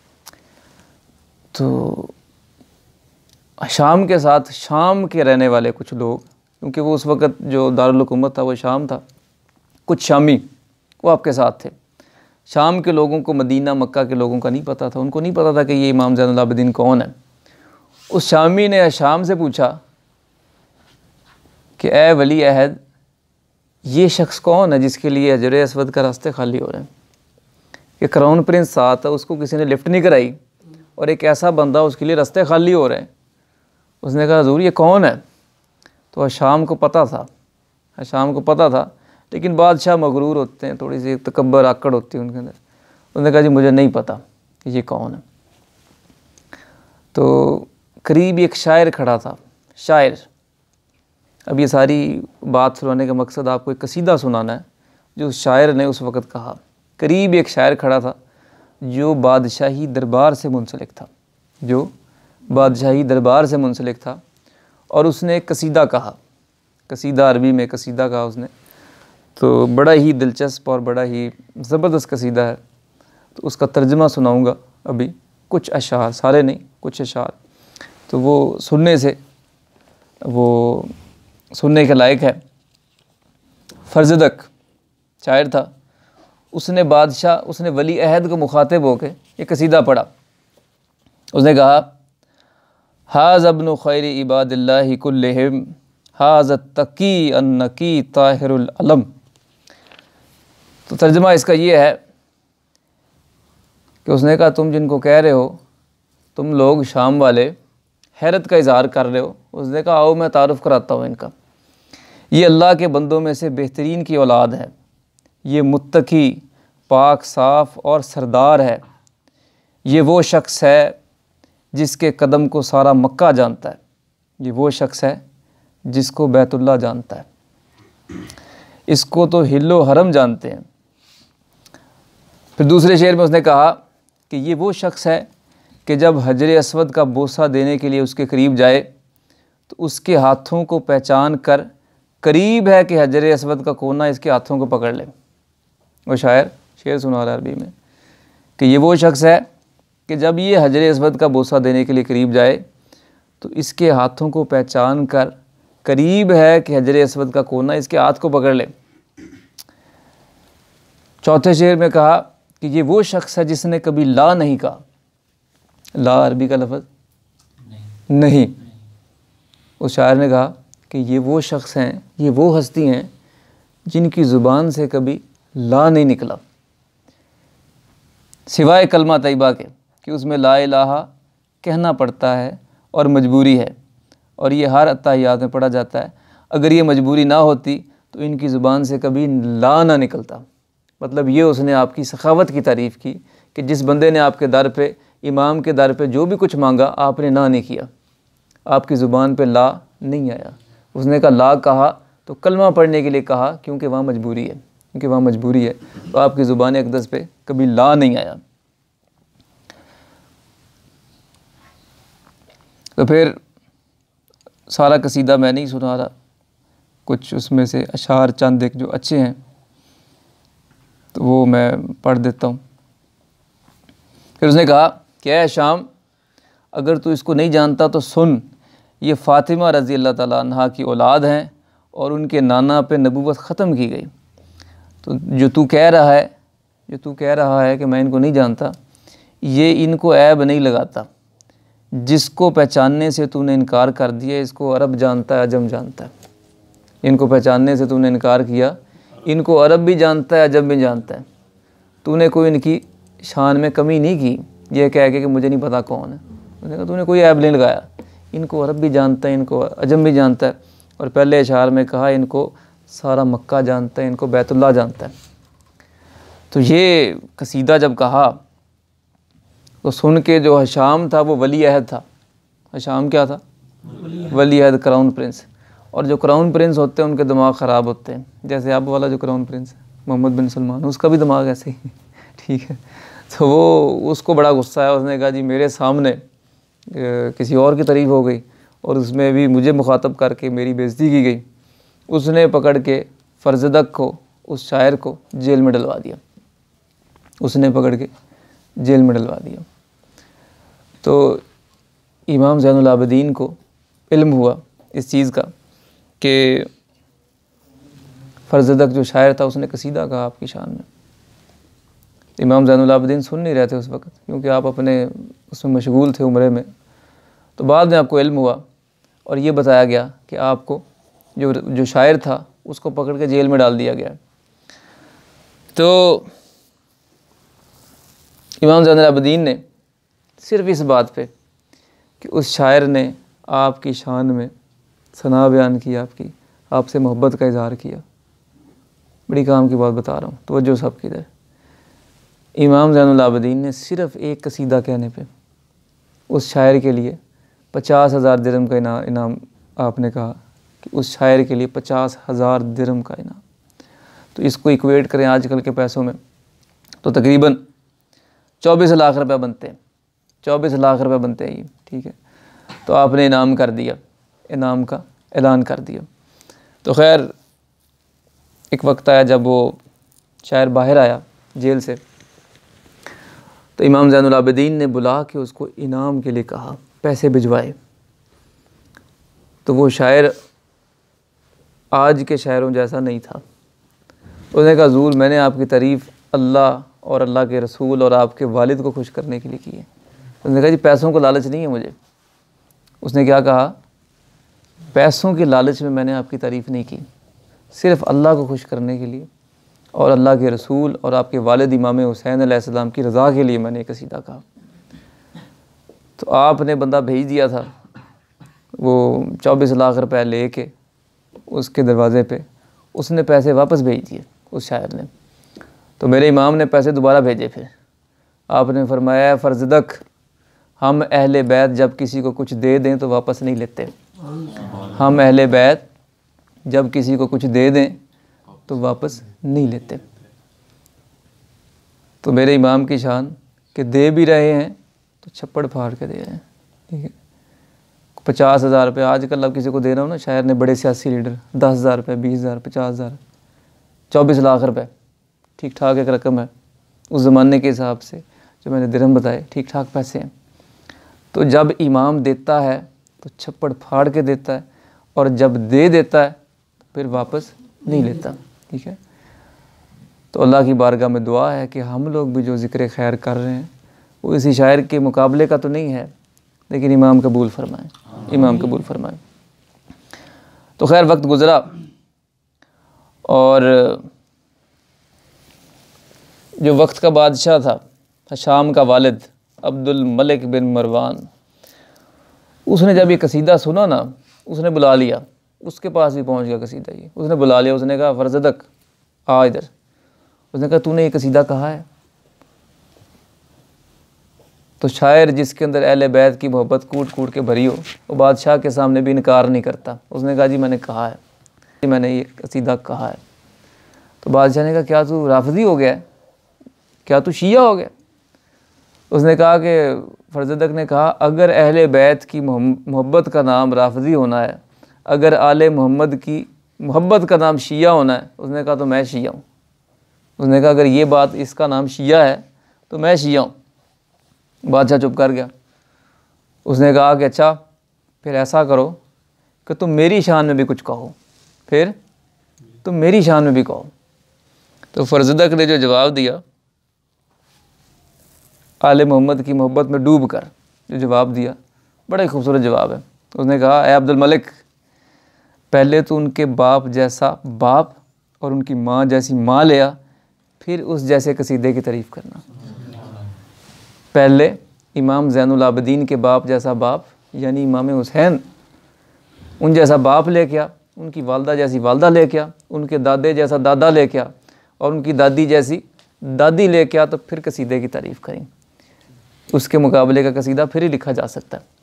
तो शाम के साथ शाम के रहने वाले कुछ लोग, क्योंकि वो उस वक़्त जो दारुल हुकूमत था वो शाम था, कुछ शामी वो आपके साथ थे। शाम के लोगों को, मदीना मक्का के लोगों का नहीं पता था, उनको नहीं पता था कि ये इमाम ज़ैनुल आबिदीन कौन है। उस शामी ने शाम से पूछा कि ए वली अहद, ये शख्स कौन है जिसके लिए हजर असवद का रास्ते खाली हो रहे हैं। कि क्राउन प्रिंस साथ है, उसको किसी ने लिफ्ट नहीं कराई और एक ऐसा बंदा उसके लिए रास्ते खाली हो रहे हैं। उसने कहा हजूर ये कौन है। तो शाम को पता था, शाम को पता था, लेकिन बादशाह मगरूर होते हैं, थोड़ी सी तकब्बर आकड़ होती है उनके अंदर। उसने कहा जी मुझे नहीं पता कि ये कौन है। तो करीब एक शायर खड़ा था, शायर। अब ये सारी बात सुनाने का मकसद आपको एक कसीदा सुनाना है जो उस शायर ने उस वक़्त कहा। करीब एक शायर खड़ा था जो बादशाही दरबार से मुंसलिक था, जो बादशाही दरबार से मुंसलिक था, और उसने एक कसीदा कहा, कसीदा अरबी में कसीदा कहा उसने। तो बड़ा ही दिलचस्प और बड़ा ही ज़बरदस्त कसीदा है। तो उसका तर्जमा सुनाऊंगा अभी, कुछ अशार, सारे नहीं, कुछ अशार। तो वो सुनने के लायक है। फर्जदक शायर था, उसने वली अहद को मुखातिब होकर ये कसीदा पढ़ा। उसने कहा हाज़ अब्नु खैर इबादिल्लाहि कुल्लिहिम हाज़ तकी अन्नकी ताहिरुल अलम। तो तर्जमा इसका ये है कि उसने कहा तुम जिनको कह रहे हो, तुम लोग शाम वाले हैरत का इज़हार कर रहे हो। उसने कहा आओ मैं तारुफ़ कराता हूँ इनका। ये अल्लाह के बंदों में से बेहतरीन की औलाद है, ये मुत्तकी, पाक, साफ़ और सरदार है। ये वो शख्स है जिसके कदम को सारा मक्का जानता है, ये वो शख्स है जिसको बैतुल्लाह जानता है, इसको तो हिल्लो हरम जानते हैं। फिर दूसरे शेर में उसने कहा कि ये वो शख्स है कि जब हजर असवद का बोसा देने के लिए उसके करीब जाए तो उसके हाथों को पहचान कर करीब है कि हजर असवद का कोना इसके हाथों को पकड़ ले। वो शायर शेर सुना रहा है अरबी में कि ये वो शख्स है कि जब ये हजर असवद का बोसा देने के लिए करीब जाए तो इसके हाथों को पहचान कर करीब है कि हजर असवद का कोना इसके हाथ को पकड़ ले। चौथे शेर में कहा कि ये वो शख्स है जिसने कभी ला नहीं कहा। ला अरबी का लफ्ज़ नहीं। उस शायर ने कहा कि ये वो शख्स हैं, ये वो हस्ती हैं जिनकी ज़ुबान से कभी ला नहीं निकला, सिवाय कलमा तैयबा के कि उसमें ला इलाहा कहना पड़ता है और मजबूरी है, और ये हर अत्ताहियात में पढ़ा जाता है। अगर ये मजबूरी ना होती तो इनकी ज़ुबान से कभी ला ना निकलता। मतलब ये उसने आपकी सखावत की तारीफ़ की कि जिस बंदे ने आपके दर पे, इमाम के दर पे जो भी कुछ मांगा आपने ना नहीं किया, आपकी ज़ुबान पे ला नहीं आया। उसने कहा ला कहा तो कलमा पढ़ने के लिए कहा क्योंकि वहाँ मजबूरी है, क्योंकि वहाँ मजबूरी है, तो आपकी ज़ुबान अक़दस पे कभी ला नहीं आया। तो फिर सारा कसीदा मैं नहीं सुना रहा, कुछ उसमें से अशार चंद एक जो अच्छे हैं तो वो मैं पढ़ देता हूँ। फिर उसने कहा कि ऐ शाम, अगर तू इसको नहीं जानता तो सुन, ये फ़ातिमा रज़ी अल्लाह ताला अन्हा की औलाद हैं और उनके नाना पे नबूवत ख़त्म की गई। तो जो तू कह रहा है कि मैं इनको नहीं जानता, ये इनको ऐब नहीं लगाता। जिसको पहचानने से तूने इनकार कर दिया इसको अरब जानता है, अजम जानता है। इनको पहचानने से तूने इनकार किया, इनको अरब भी जानता है, अजम भी जानता है। तूने कोई इनकी शान में कमी नहीं की ये कह के कि मुझे नहीं पता कौन है। उसने कहा तूने कोई ऐब नहीं लगाया, इनको अरब भी जानता है, इनको अजम भी जानता है, और पहले इशार में कहा इनको सारा मक्का जानता है, इनको बैतुल्लाह जानता है। तो ये कसीदा जब कहा तो सुन के जो हशाम था वो वली अहद था। हशाम क्या था? वली अहद, क्राउन प्रिंस। और जो क्राउन प्रिंस होते हैं उनके दिमाग ख़राब होते हैं, जैसे अब वाला जो क्राउन प्रिंस है मोहम्मद बिन सलमान, उसका भी दिमाग ऐसे ही ठीक है। तो वो उसको बड़ा गुस्सा है। उसने कहा जी मेरे सामने किसी और की तारीफ़ हो गई और उसमें भी मुझे मुखातब करके मेरी बेइज्जती की गई। उसने पकड़ के फर्जदक को, उस शायर को जेल में डलवा दिया। उसने पकड़ के जेल में डलवा दिया। तो इमाम ज़ैनुल आबिदीन को इल्म हुआ इस चीज़ का कि फरजदक जो शायर था उसने कसीदा कहा आपकी शान में। इमाम ज़ैनुल आबिदीन सुन नहीं रहे थे उस वक़्त, क्योंकि आप अपने उसमें मशगूल थे उम्रे में। तो बाद में आपको इल्म हुआ और ये बताया गया कि आपको जो शायर था उसको पकड़ के जेल में डाल दिया गया। तो इमाम ज़ैनुल आबिदीन ने सिर्फ़ इस बात पे कि उस शायर ने आपकी शान में सना बयान की, आपसे मोहब्बत का इज़हार किया। बड़ी काम की बात बता रहा हूँ, तवज्जो सब की इधर। इमाम ज़ैनुल आबिदीन ने सिर्फ़ एक कसीदा कहने पे उस शायर के लिए 50,000 दिरहम का इनाम आपने कहा कि उस शायर के लिए 50,000 दिरहम का इनाम। तो इसको इक्वेट करें आजकल के पैसों में तो तकरीबन 24 लाख रुपए बनते हैं। 24 लाख रुपए बनते हैं ये, ठीक है। तो आपने इनाम कर दिया, इनाम का ऐलान कर दिया। तो खैर एक वक्त आया जब वो शायर बाहर आया जेल से, तो इमाम ज़ैनुल आबिदीन ने बुला के उसको इनाम के लिए कहा, पैसे भिजवाए। तो वो शायर आज के शायरों जैसा नहीं था। उसने कहा हुज़ूर मैंने आपकी तारीफ़ अल्लाह और अल्लाह के रसूल और आपके वालिद को खुश करने के लिए की है। उसने कहा जी पैसों को लालच नहीं है मुझे। उसने क्या कहा, पैसों के लालच में मैंने आपकी तारीफ़ नहीं की, सिर्फ़ अल्लाह को खुश करने के लिए और अल्लाह के रसूल और आपके वालिद इमाम हुसैन अलैहिस्सलाम की रज़ा के लिए मैंने कसीदा कहा। तो आपने बंदा भेज दिया था वो 24 लाख रुपए लेके उसके दरवाज़े पे, उसने पैसे वापस भेज दिए उस शायर ने। तो मेरे इमाम ने पैसे दोबारा भेजे। फिर आपने फरमाया फरजदक हम अहले बैत जब किसी को कुछ दे दें तो वापस नहीं लेते। हम अहले बैत जब किसी को कुछ दे दें तो वापस नहीं लेते। तो मेरे इमाम की शान कि दे भी रहे हैं तो छप्पड़ फाड़ के दे रहे हैं, ठीक है। 50,000 रुपये आजकल अब किसी को दे रहा हूँ ना, शायर ने बड़े सियासी लीडर 10,000 रुपये, 20,000, 50,000, 24 लाख रुपए, ठीक ठाक एक रकम है उस ज़माने के हिसाब से। जो मैंने दिरहम बताए ठीक ठाक पैसे हैं। तो जब इमाम देता है तो छप्पड़ फाड़ के देता है, और जब दे देता है तो फिर वापस नहीं लेता, ठीक है। तो अल्लाह की बारगाह में दुआ है कि हम लोग भी जो ज़िक्र खैर कर रहे हैं वो इसी शायर के मुकाबले का तो नहीं है, लेकिन इमाम कबूल फरमाएँ, इमाम कबूल फरमाएँ। तो खैर वक्त गुज़रा और जो वक्त का बादशाह था शाम का वालिद अब्दुल मलिक बिन मरवान, उसने जब ये कसीदा सुना ना, उसने बुला लिया, उसके पास भी पहुंच गया कसीदा ये। उसने बुला लिया, उसने कहा फरजदक आ इधर। उसने कहा तूने ये कसीदा कहा है? तो शायर जिसके अंदर अहले बैत की मोहब्बत कूट कूट के भरी हो वो बादशाह के सामने भी इनकार नहीं करता। उसने कहा जी मैंने कहा है, मैंने ये कसीदा कहा है। तो बादशाह ने कहा क्या तू राफ़िज़ी हो गया है, क्या तू शिया हो गया? उसने कहा कि फरजदक ने कहा अगर अहले बैत की मोहब्बत का नाम राफ़िज़ी होना है, अगर आले मोहम्मद की मोहब्बत का नाम शिया होना है, उसने कहा तो मैं शिया हूँ। उसने कहा अगर ये बात इसका नाम शिया है तो मैं शिया हूँ। बादशाह चुप कर गया। उसने कहा कि अच्छा फिर ऐसा करो कि तुम मेरी शान में भी कुछ कहो, फिर तुम मेरी शान में भी कहो। तो फरजदक ने जो जवाब दिया, आले मोहम्मद की मोहब्बत में डूब कर जो जवाब दिया, बड़ा ही खूबसूरत जवाब है। उसने कहा ए अब्दुल मलिक, पहले तो उनके बाप जैसा बाप और उनकी माँ जैसी माँ ले आ, फिर उस जैसे कसीदे की तारीफ़ करना। पहले इमाम ज़ैनुल आबिदीन के बाप जैसा बाप यानी इमाम हुसैन, उन जैसा बाप लेके आ, उनकी वालदा जैसी वालदा लेके आ, उनके दादे जैसा दादा लेके आ, और उनकी दादी जैसी दादी लेके आ, तो फिर कसीदे की तारीफ़ करें। उसके मुकाबले का कसीदा फिर ही लिखा जा सकता है।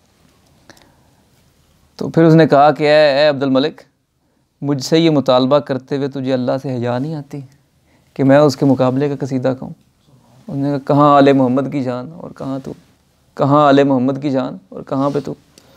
तो फिर उसने कहा कि ए अब्दुल मलिक, मुझसे ये मुतालबा करते हुए तुझे अल्लाह से हया नहीं आती कि मैं उसके मुकाबले का कसीदा कहूँ? उसने कहा कहाँ आले मोहम्मद की जान और कहाँ तू, कहाँ आले मोहम्मद की जान और कहाँ पे तू।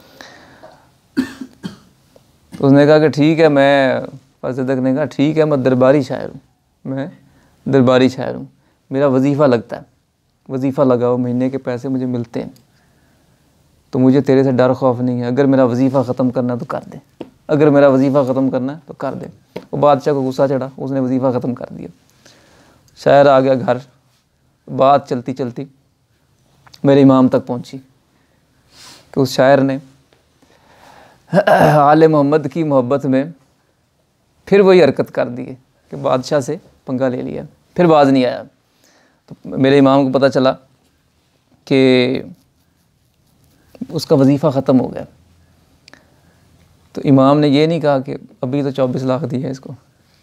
तो उसने कहा कि ठीक है, मैं फरजदक ने कहा ठीक है, मैं दरबारी शायर हूँ, मैं दरबारी शायर हूँ, मेरा वजीफ़ा लगता है, वजीफ़ा लगाओ, महीने के पैसे मुझे मिलते हैं, तो मुझे तेरे से डर खौफ नहीं है। अगर मेरा वजीफ़ा ख़त्म करना तो कर दे, अगर मेरा वजीफ़ा ख़त्म करना है तो कर दे। वो बादशाह को गुस्सा चढ़ा, उसने वजीफ़ा ख़त्म कर दिया। शायर आ गया घर, बात चलती चलती मेरे इमाम तक पहुंची कि उस शायर ने आले मोहम्मद की मोहब्बत में फिर वही हरकत कर दी है कि बादशाह से पंगा ले लिया, फिर बाज नहीं आया। तो मेरे इमाम को पता चला कि उसका वजीफ़ा ख़त्म हो गया। तो इमाम ने ये नहीं कहा कि अभी तो 24 लाख दिया है इसको,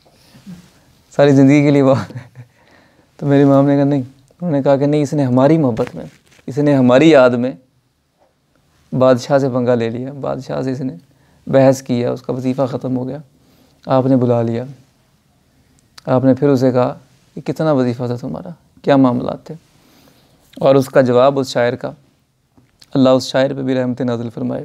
सारी ज़िंदगी के लिए बात है। तो मेरे इमाम ने कहा नहीं, उन्होंने कहा कि नहीं, इसने हमारी मोहब्बत में, इसने हमारी याद में बादशाह से पंगा ले लिया, बादशाह से इसने बहस किया, उसका वजीफ़ा ख़त्म हो गया, आपने बुला लिया, आपने फिर उसे कहा कि कितना वजीफ़ा था तुम्हारा, क्या मामला थे। और उसका जवाब उस शायर का, अल्लाह उस शायर पे भी रहमत नाज़िल फरमाए,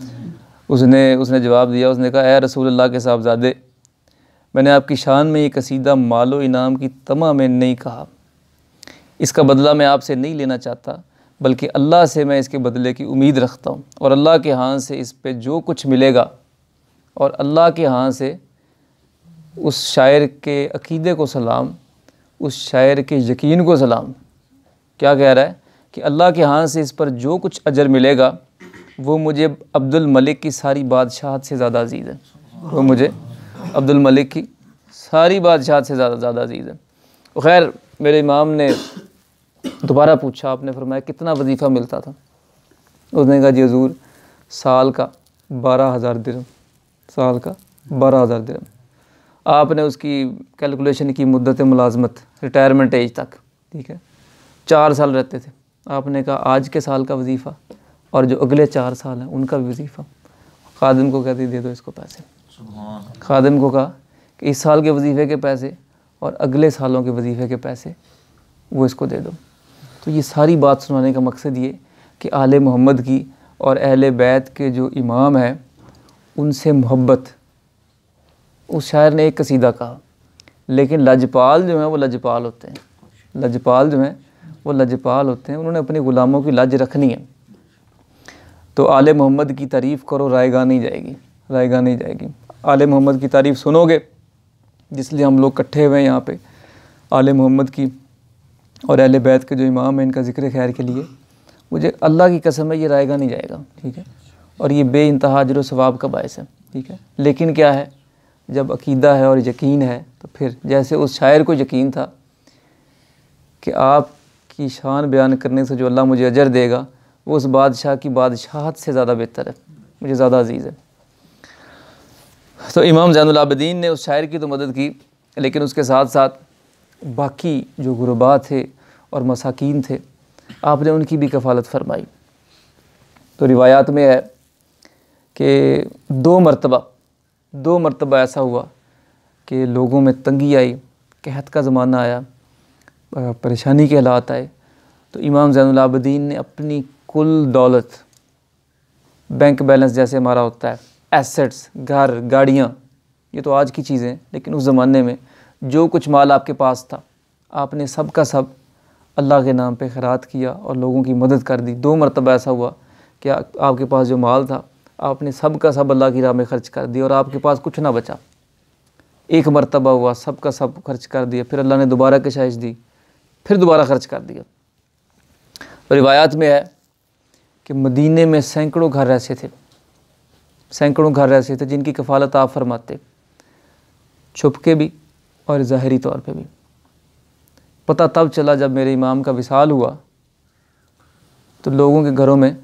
उसने जवाब दिया, उसने कहा ए रसूलुल्लाह के साहबज़ादे, मैंने आपकी शान में ये कसीदा मालो इनाम की तमा में नहीं कहा, इसका बदला मैं आपसे नहीं लेना चाहता, बल्कि अल्लाह से मैं इसके बदले की उम्मीद रखता हूँ, और अल्लाह के हाथ से इस पे जो कुछ मिलेगा, और अल्लाह के हाथ से उस शायर के अकीदे को सलाम, उस शायर के यकीन को सलाम। क्या कह रहा है कि अल्लाह के हाथ से इस पर जो कुछ अजर मिलेगा वो मुझे अब्दुल मलिक की सारी बादशाहत से ज़्यादा अजीज़ है, वो मुझे अब्दुल मलिक की सारी बादशाहत से ज़्यादा अजीज़ है। खैर मेरे इमाम ने दोबारा पूछा, आपने फरमाया कितना वजीफ़ा मिलता था। उसने कहा जी हुज़ूर साल का 12,000 दिरहम, साल का 12,000 दिरहम। आपने उसकी कैलकुलेशन की मुद्दत मुलाजमत, रिटायरमेंट एज तक, ठीक है, 4 साल रहते थे। आपने कहा आज के साल का वजीफ़ा और जो अगले 4 साल हैं उनका भी वजीफ़ा। खादिम को कहती दे दो इसको पैसे। खादिम को कहा कि इस साल के वजीफ़े के पैसे और अगले सालों के वजीफ़े के पैसे वो इसको दे दो। तो ये सारी बात सुनाने का मकसद ये कि आले मोहम्मद की और अहले बैत के जो इमाम हैं उनसे मोहब्बत। उस शायर ने एक कसीदा कहा, लेकिन लजपाल जो हैं वो लजपाल होते हैं, लजपाल जो हैं वो लजपाल होते हैं, उन्होंने अपने ग़ुलामों की लज रखनी है। तो आले मोहम्मद की तारीफ़ करो रायगा नहीं जाएगी, रायगा नहीं जाएगी। आले मोहम्मद की तारीफ़ सुनोगे, जिसलिए हम लोग इकट्ठे हुए हैं यहाँ पे, आले मोहम्मद की और अहले बैत के जो इमाम हैं इनका ज़िक्र खैर के लिए, मुझे अल्लाह की कसम है ये रायगा नहीं जाएगा, ठीक है। और ये बेइंतहा अजर व सवाब का बायस है, ठीक है। लेकिन क्या है, जब अकीदा है और यकीन है तो फिर जैसे उस शायर को यकीन था कि आपकी शान बयान करने से जो अल्लाह मुझे अजर देगा वो उस बादशाह की बादशाहत से ज़्यादा बेहतर है, मुझे ज़्यादा अजीज़ है। तो इमाम ज़ैनुल आबिदीन ने उस शायर की तो मदद की, लेकिन उसके साथ साथ बाकी जो गुरबा थे और मसाकीन थे आपने उनकी भी कफ़ालत फरमाई। तो रिवायात में है कि 2 मरतबा ऐसा हुआ कि लोगों में तंगी आई, कहत का ज़माना आया, परेशानी के हालात आए, तो इमाम ज़ैनुल आबिदीन ने अपनी कुल दौलत, बैंक बैलेंस जैसे हमारा होता है, एसेट्स, घर, गाड़ियाँ, ये तो आज की चीज़ें हैं, लेकिन उस ज़माने में जो कुछ माल आपके पास था आपने सब का सब अल्लाह के नाम पे खैरात किया और लोगों की मदद कर दी। 2 मरतबा ऐसा हुआ कि आपके पास जो माल था आपने सब का सब अल्लाह की राह में ख़र्च कर दिया और आपके पास कुछ ना बचा। 1 मरतबा हुआ सब का सब खर्च कर दिया, फिर अल्लाह ने दोबारा कशाइश दी, फिर दोबारा ख़र्च कर दिया। तो रिवायात में है कि मदीने में सैकड़ों घर ऐसे थे, सैकड़ों घर ऐसे थे जिनकी कफ़ालत आप फरमाते, छुप के भी और ज़ाहिरी तौर पे भी। पता तब चला जब मेरे इमाम का विसाल हुआ तो लोगों के घरों में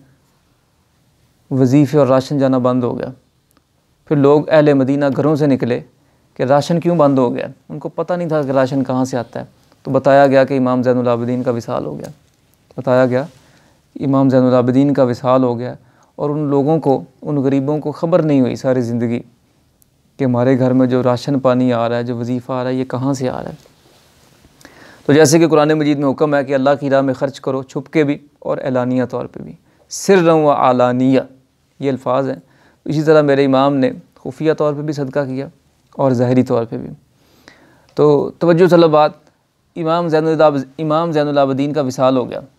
वजीफ़े और राशन जाना बंद हो गया। फिर लोग अहले मदीना घरों से निकले कि राशन क्यों बंद हो गया, उनको पता नहीं था कि राशन कहाँ से आता है। तो बताया गया कि इमाम ज़ैनुल आबिदीन का विसाल हो गया, बताया गया इमाम ज़ैनुल आबिदीन का विसाल हो गया। और उन लोगों को, उन गरीबों को ख़बर नहीं हुई सारी ज़िंदगी कि हमारे घर में जो राशन पानी आ रहा है, जो वजीफ़ा आ रहा है, ये कहाँ से आ रहा है। तो जैसे कि कुरान मजीद में हुक्म है कि अल्लाह की राह में ख़र्च करो, छुप के भी और एलानिया तौर पे भी, सिर्रन व आलानिया, ये अल्फाज हैं। इसी तरह मेरे इमाम ने खुफिया तौर पे भी सदका किया और ज़ाहिरी तौर पे भी। तो तवज्जो तलबात, इमाम ज़ैनुल आबिदीन का विसाल हो गया।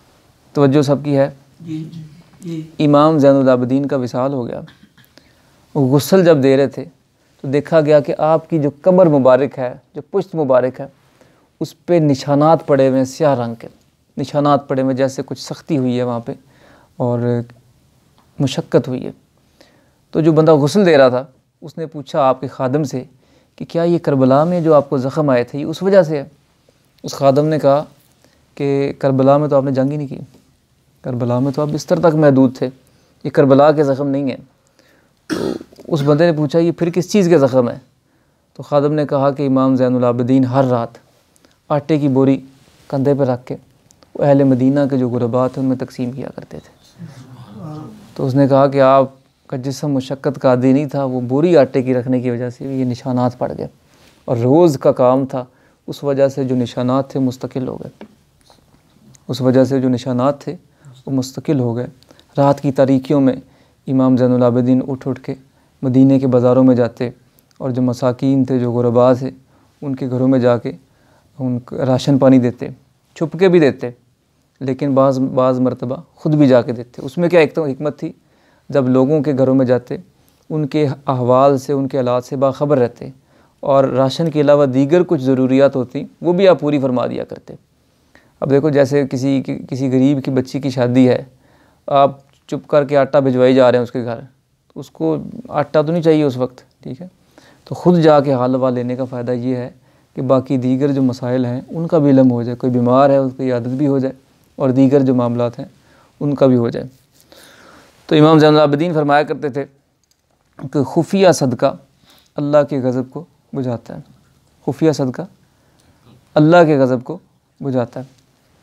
तवज्जो सबकी है, इमाम ज़ैनुल आबिदीन का विसाल हो गया वो गुस्ल जब दे रहे थे तो देखा गया कि आपकी जो कमर मुबारक है, जो पुश्त मुबारक है, उस पे निशानात पड़े हुए हैं, स्याह रंग के निशानात पड़े हुए, जैसे कुछ सख्ती हुई है वहाँ पे और मुशक्क़त हुई है। तो जो बंदा गुस्ल दे रहा था उसने पूछा आपके खादम से कि क्या ये करबला में जो आपको ज़ख़म आए थे ये उस वजह से है? उस खादम ने कहा कि करबला में तो आपने जंग ही नहीं की, करबला में तो आप बिस्तर तक महदूद थे, ये करबला के ज़ख़म नहीं है। तो उस बंदे ने पूछा ये फिर किस चीज़ के ज़ख़म है? तो खादम ने कहा कि इमाम ज़ैनुल आबिदीन हर रात आटे की बोरी कंधे पर रख के वो अहले मदीना के जो गुरबा थे उनमें तकसीम किया करते थे। तो उसने कहा कि आपका जिस्म मुशक्क़त का आदी नहीं था, वो बोरी आटे की रखने की वजह से ये निशानात पड़ गए और रोज़ का काम था, उस वजह से जो निशानात थे मुस्तकिल हो गए, उस वजह से जो निशानात थे वो मुस्तकिल हो गए। रात की तारीकियों में इमाम ज़ैनुल आबिदीन उठ उठ के मदीने के बाज़ारों में जाते और जो मसाकीन थे, जो गुरबा थे, उनके घरों में जाके उनको राशन पानी देते, छुप के भी देते, लेकिन बाज़ मरतबा ख़ुद भी जाके देते। उसमें क्या एक तो हिकमत थी, जब लोगों के घरों में जाते उनके अहवाल से, उनके हालात से बाखबर रहते और राशन के अलावा दीगर कुछ ज़रूरियात होती वो भी आप पूरी फरमा दिया करते। अब देखो जैसे किसी गरीब की बच्ची की शादी है, आप चुप करके आटा भिजवाई जा रहे हैं उसके घर, उसको आटा तो नहीं चाहिए उस वक्त, ठीक है, तो ख़ुद जाके हाल हवा लेने का फ़ायदा ये है कि बाकी दीगर जो मसाइल हैं उनका भी इल्म हो जाए, कोई बीमार है उसकी आदत भी हो जाए और दीगर जो मामलात हैं उनका भी हो जाए। तो इमाम ज़ैनुल आबिदीन फरमाया करते थे कि खुफिया सदका अल्लाह के गज़ब को बुझाता है, खुफिया सदका अल्लाह के गज़ब को बुझाता है।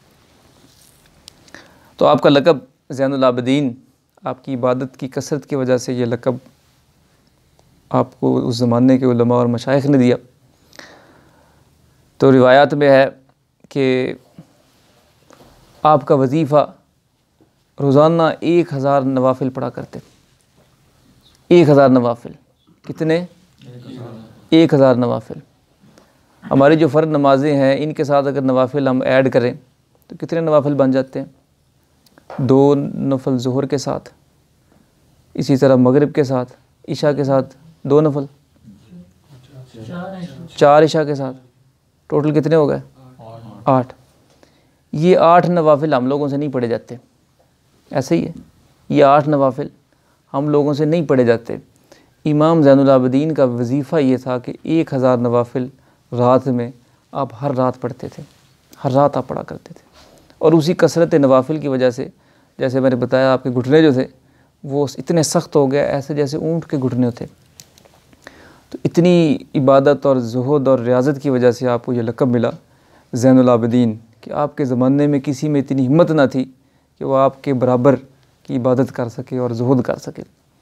तो आपका लक़ब ज़ैनुल आबिदीन आपकी इबादत की कसरत की वजह से ये लक़ब आपको उस ज़माने के उलमा और मशाइख ने दिया। तो रिवायात में है कि आपका वजीफ़ा रोज़ाना 1000 नवाफिल पढ़ा करते, 1000 नवाफिल। कितने? 1000 नवाफिल। हमारी जो फ़र्द नमाज़ें हैं इनके साथ अगर नवाफिल हम ऐड करें तो कितने नवाफिल बन जाते हैं? 2 नफल ज़ुहर के साथ, इसी तरह मगरिब के साथ, इशा के साथ 2 नफल, 4 इशा के साथ, टोटल कितने हो गए? 8। ये 8 नवाफिल हम लोगों से नहीं पढ़े जाते, ऐसे ही है, ये 8 नवाफिल हम लोगों से नहीं पढ़े जाते। इमाम ज़ैनुल आबिदीन का वजीफ़ा ये था कि 1000 नवाफिल रात में आप हर रात पढ़ते थे, हर रात आप पढ़ा करते थे। और उसी कसरत नवाफिल की वजह से, जैसे मैंने बताया, आपके घुटने जो थे वो इतने सख्त हो गए, ऐसे जैसे ऊँट के घुटने थे। तो इतनी इबादत और ज़ुहद और रियाज़त की वजह से आपको ये लक़ब मिला ज़ैनुल आबिदीन, कि आपके ज़माने में किसी में इतनी हिम्मत ना थी कि वो आपके बराबर की इबादत कर सके और ज़ुहद कर सके।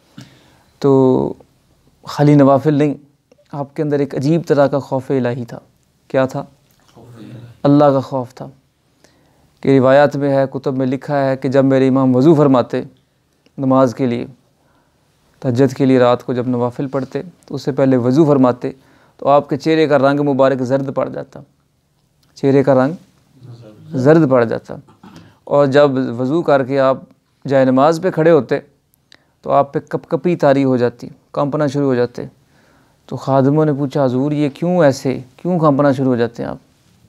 तो खाली नवाफिल नहीं, आपके अंदर एक अजीब तरह का खौफ इलाही था। क्या था? अल्लाह का खौफ था। कि रिवायात में है, कुतुब में लिखा है कि जब मेरे इमाम वज़ू फरमाते नमाज के लिए, तहज्जुद के लिए, रात को जब नवाफिल पढ़ते तो उससे पहले वज़ू फरमाते तो आपके चेहरे का रंग मुबारक जर्द पड़ जाता, चेहरे का रंग जर्द पड़ जाता। और जब वज़ू करके आप जाए नमाज पे खड़े होते तो आप पे कपकपी तारी हो जाती, कांपना शुरू हो जाते। तो खादिमों ने पूछा, हुज़ूर ये क्यों, ऐसे क्यों कांपना शुरू हो जाते हैं आप?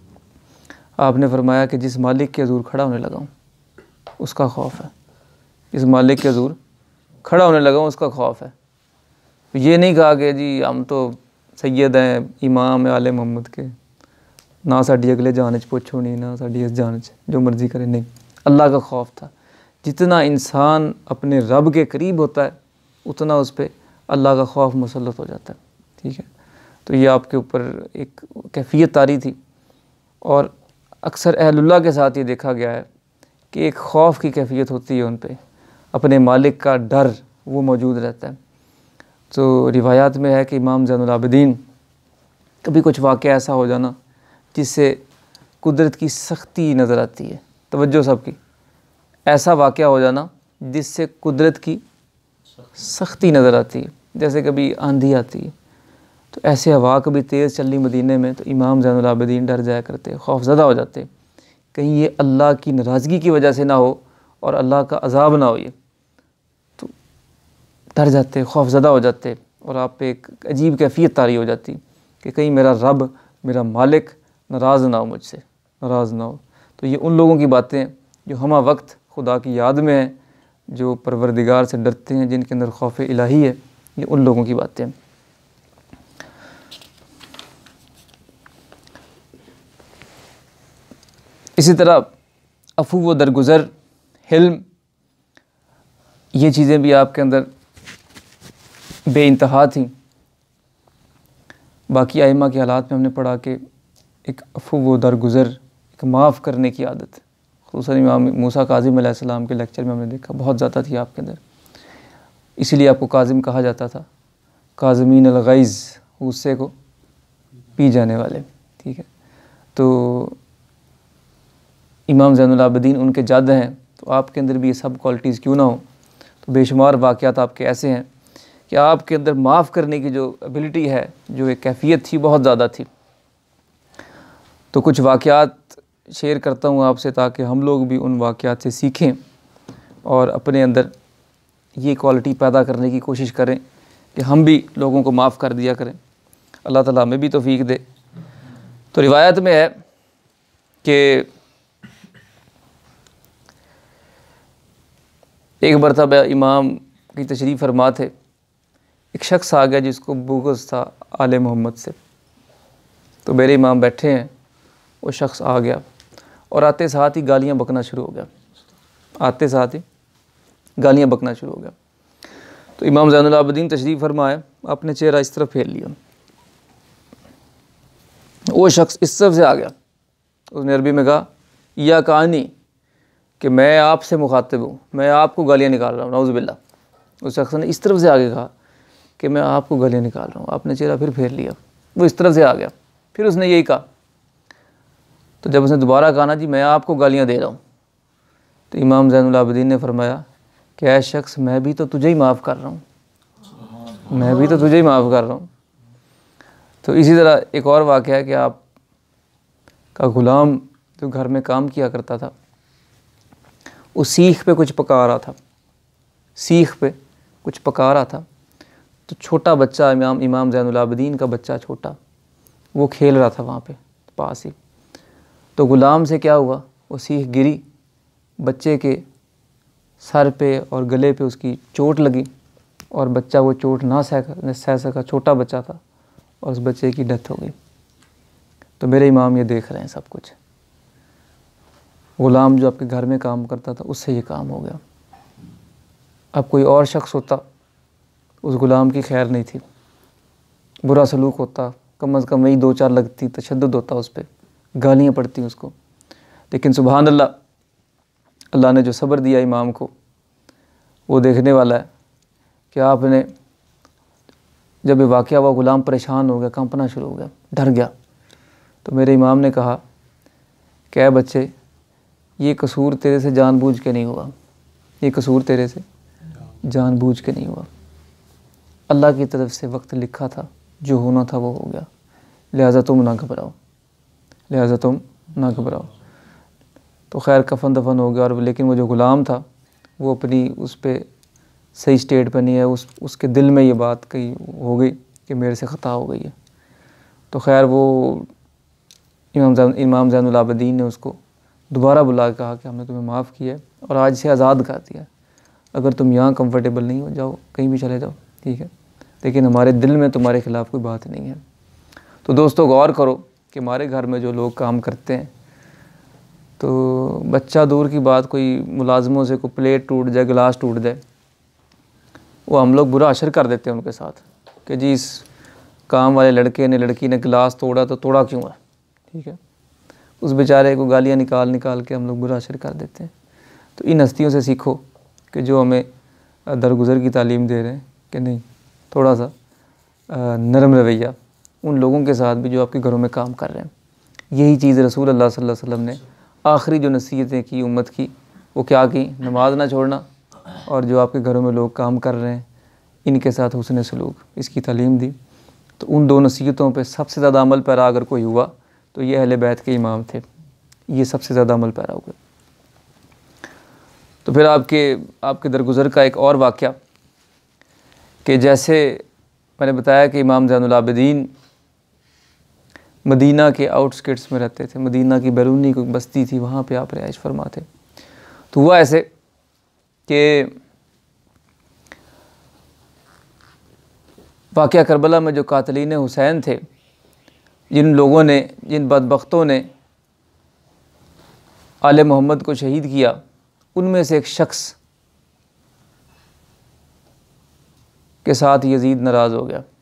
आपने फरमाया कि जिस मालिक के हुज़ूर खड़ा होने लगा हूँ उसका खौफ है, जिस मालिक के हुज़ूर खड़ा होने लगा हूँ उसका खौफ है। ये नहीं कहा कि जी हम तो सैयद हैं, इमाम आले मोहम्मद के, ना साड़ी अगले जान च पुछो नहीं, ना साड़ी इस जान च जो मर्ज़ी करे, नहीं। अल्लाह का खौफ था। जितना इंसान अपने रब के करीब होता है उतना उस पर अल्लाह का खौफ मुसल्लत हो जाता है, ठीक है। तो ये आपके ऊपर एक कैफियत तारी थी। और अक्सर अहलुल्लाह के साथ ये देखा गया है कि एक खौफ की कैफियत होती है उन पे, अपने मालिक का डर वो मौजूद रहता है। तो रिवायात में है कि इमाम ज़ैनुल आबिदीन कभी कुछ वाक़या ऐसा हो जाना जिससे कुदरत की सख्ती नज़र आती है, तवज्जो सबकी, ऐसा वाक़या हो जाना जिससे कुदरत की सख्ती नज़र आती है, जैसे कभी आंधी आती है तो ऐसे हवा कभी तेज़ चलनी मदीने में तो इमाम ज़ैनुल आबिदीन डर जाया करते, खौफज़दा हो जाते, कहीं ये अल्लाह की नाराज़गी की वजह से ना हो और अल्लाह का अज़ाब ना हो। ये तो डर जाते, खौफज़दा हो जाते और आप पे एक अजीब कैफियत तारी हो जाती कि कहीं मेरा रब, मेरा मालिक नाराज़ ना हो मुझसे, नाराज़ ना हो। तो ये उन लोगों की बातें हैं जो हमा वक्त खुदा की याद में हैं, जो परवरदिगार से डरते हैं, जिनके अंदर खौफ इलाही है। ये उन लोगों की बातें हैं। इसी तरह अफू व दरगुज़र, हिल्म, ये चीज़ें भी आपके अंदर बेइंतहा थी। बाकी आइमा के हालात में हमने पढ़ा कि एक अफू व दरगुज़र, एक माफ़ करने की आदत, ख़ुसूसन इमाम मूसा काज़िम अलैहिस्सलाम के लेक्चर में हमने देखा बहुत ज़्यादा थी आपके अंदर। इसीलिए आपको काज़िम कहा जाता था, काज़िमीन अल-ग़ैज़, गुस्से को पी जाने वाले। ठीक है, तो इमाम ज़ैनुल आबिदीन उनके जद हैं, तो आपके अंदर भी ये सब क्वालिटीज़ क्यों ना हो। तो बेशुमार वाक़यात आपके ऐसे हैं कि आपके अंदर माफ़ करने की जो एबिलिटी है, जो एक कैफ़ियत थी, बहुत ज़्यादा थी। तो कुछ वाक़यात शेयर करता हूँ आपसे ताकि हम लोग भी उन वाक़यात से सीखें और अपने अंदर ये क्वालिटी पैदा करने की कोशिश करें कि हम भी लोगों को माफ़ कर दिया करें। अल्लाह ताला हमें भी तौफ़ीक दे। तो रिवायत में है कि एक मरतबा इमाम की तशरीफ़ फरमा थे, एक शख्स आ गया जिसको बुग़्ज़ था आले मोहम्मद से। तो मेरे इमाम बैठे हैं, वो शख्स आ गया और आते साथ ही गालियाँ बकना शुरू हो गया, आते साथ ही गालियाँ बकना शुरू हो गया। तो इमाम ज़ैनुल आबिदीन तशरीफ़ फरमाए, अपने चेहरा इस तरफ फेर लिया। वो शख्स इस तरफ से आ गया, उसने अरबी में कहा, या कहानी कि मैं आपसे मुखातिब हूँ, मैं आपको गालियाँ निकाल रहा हूँ, नाउज़ुबिल्लाह। उस शख्स ने इस तरफ से आगे कहा कि मैं आपको गालियाँ निकाल रहा हूँ। आपने चेहरा फिर फेर लिया, वो इस तरफ से आ गया, फिर उसने यही कहा। तो जब उसने दोबारा कहा ना, जी मैं आपको गालियाँ दे रहा हूँ, तो इमाम ज़ैनुल आबिदीन ने फरमाया कि ऐ शख्स, मैं भी तो तुझे ही माफ़ कर रहा हूँ, मैं भी तो तुझे ही माफ़ कर रहा हूँ। तो इसी तरह एक और वाक़या है कि आप का ग़ुलाम जो घर में काम किया करता था, वो सीख पे कुछ पका रहा था, सीख पे कुछ पका रहा था। तो छोटा बच्चा, इमाम ज़ैनुल आबिदीन का बच्चा छोटा, वो खेल रहा था वहाँ पे पास ही। तो ग़ुलाम से क्या हुआ, वो सीख गिरी, बच्चे के सर पे और गले पे उसकी चोट लगी और बच्चा वो चोट ना सह सका, छोटा बच्चा था, और उस बच्चे की डेथ हो गई। तो मेरे इमाम ये देख रहे हैं सब कुछ। ग़ुलाम जो आपके घर में काम करता था, उससे ये काम हो गया। अब कोई और शख्स होता, उस ग़ुलाम की खैर नहीं थी, बुरा सलूक होता, कम अज़ कम वही 2-4 लगती, तशद्दुद होता उस पर, गालियाँ पड़ती उसको। लेकिन सुबहान अल्लाह, अल्लाह ने जो सब्र दिया इमाम को, वो देखने वाला है कि आपने जब ये वाक़या हुआ, ग़ुलाम परेशान हो गया, कांपना शुरू हो गया, डर गया। तो मेरे इमाम ने कहा, क्या बच्चे, ये कसूर तेरे से जानबूझ के नहीं हुआ, ये कसूर तेरे से जानबूझ के नहीं हुआ। अल्लाह की तरफ से वक्त लिखा था, जो होना था वो हो गया, लिहाजा तुम ना घबराओ, लिहाजा तुम ना घबराओ। तो खैर कफन दफन हो गया। और लेकिन वो जो ग़ुलाम था, वो अपनी उस पर सही स्टेट पर नहीं है, उसके दिल में ये बात कही हो गई कि मेरे से ख़ता हो गई है। तो खैर वो इमाम ज़ैनुल आबिदीन ने उसको दोबारा बुला के कहा कि हमने तुम्हें माफ़ किया है और आज से आज़ाद कर दिया, अगर तुम यहाँ कंफर्टेबल नहीं हो, जाओ कहीं भी चले जाओ, ठीक है, लेकिन हमारे दिल में तुम्हारे ख़िलाफ़ कोई बात नहीं है। तो दोस्तों गौर करो कि हमारे घर में जो लोग काम करते हैं, तो बच्चा दूर की बात, कोई मुलाजमों से कोई प्लेट टूट जाए, गिलास टूट जाए, वो हम लोग बुरा असर कर देते हैं उनके साथ कि जी इस काम वाले लड़की ने गिलास तोड़ा तो तोड़ा क्यों है, ठीक है। उस बेचारे को गालियाँ निकाल के हम लोग बुरा असर कर देते हैं। तो इन हस्तियों से सीखो कि जो हमें दरगुज़र की तालीम दे रहे हैं कि नहीं, थोड़ा सा नरम रवैया उन लोगों के साथ भी जो आपके घरों में काम कर रहे हैं। यही चीज़ रसूल अल्लाह सल्लल्लाहु अलैहि वसल्लम ने आखिरी जो नसीहतें की उम्मत की, वो क्या की, नमाज ना छोड़ना और जो आपके घरों में लोग काम कर रहे हैं इनके साथ हुस्न सलूक, इसकी तालीम दी। तो उन दो नसीहतों पे सबसे ज़्यादा अमल पैरा अगर कोई हुआ तो ये अहले बैत के इमाम थे, ये सबसे ज़्यादा अमल पैरा हुए। तो फिर आपके दरगुज़र का एक और वाक़या कि जैसे मैंने बताया कि इमाम ज़ैनुल आबिदीन मदीना के आउटस्कर्ट्स में रहते थे, मदीना की बैरूनी कोई बस्ती थी, वहाँ पे आप रिहाइश फरमाते। तो हुआ ऐसे कि वाक़या करबला में जो कातिलीन हुसैन थे, जिन लोगों ने, जिन बदबख्तों ने आले मोहम्मद को शहीद किया, उनमें से एक शख्स के साथ यजीद नाराज़ हो गया।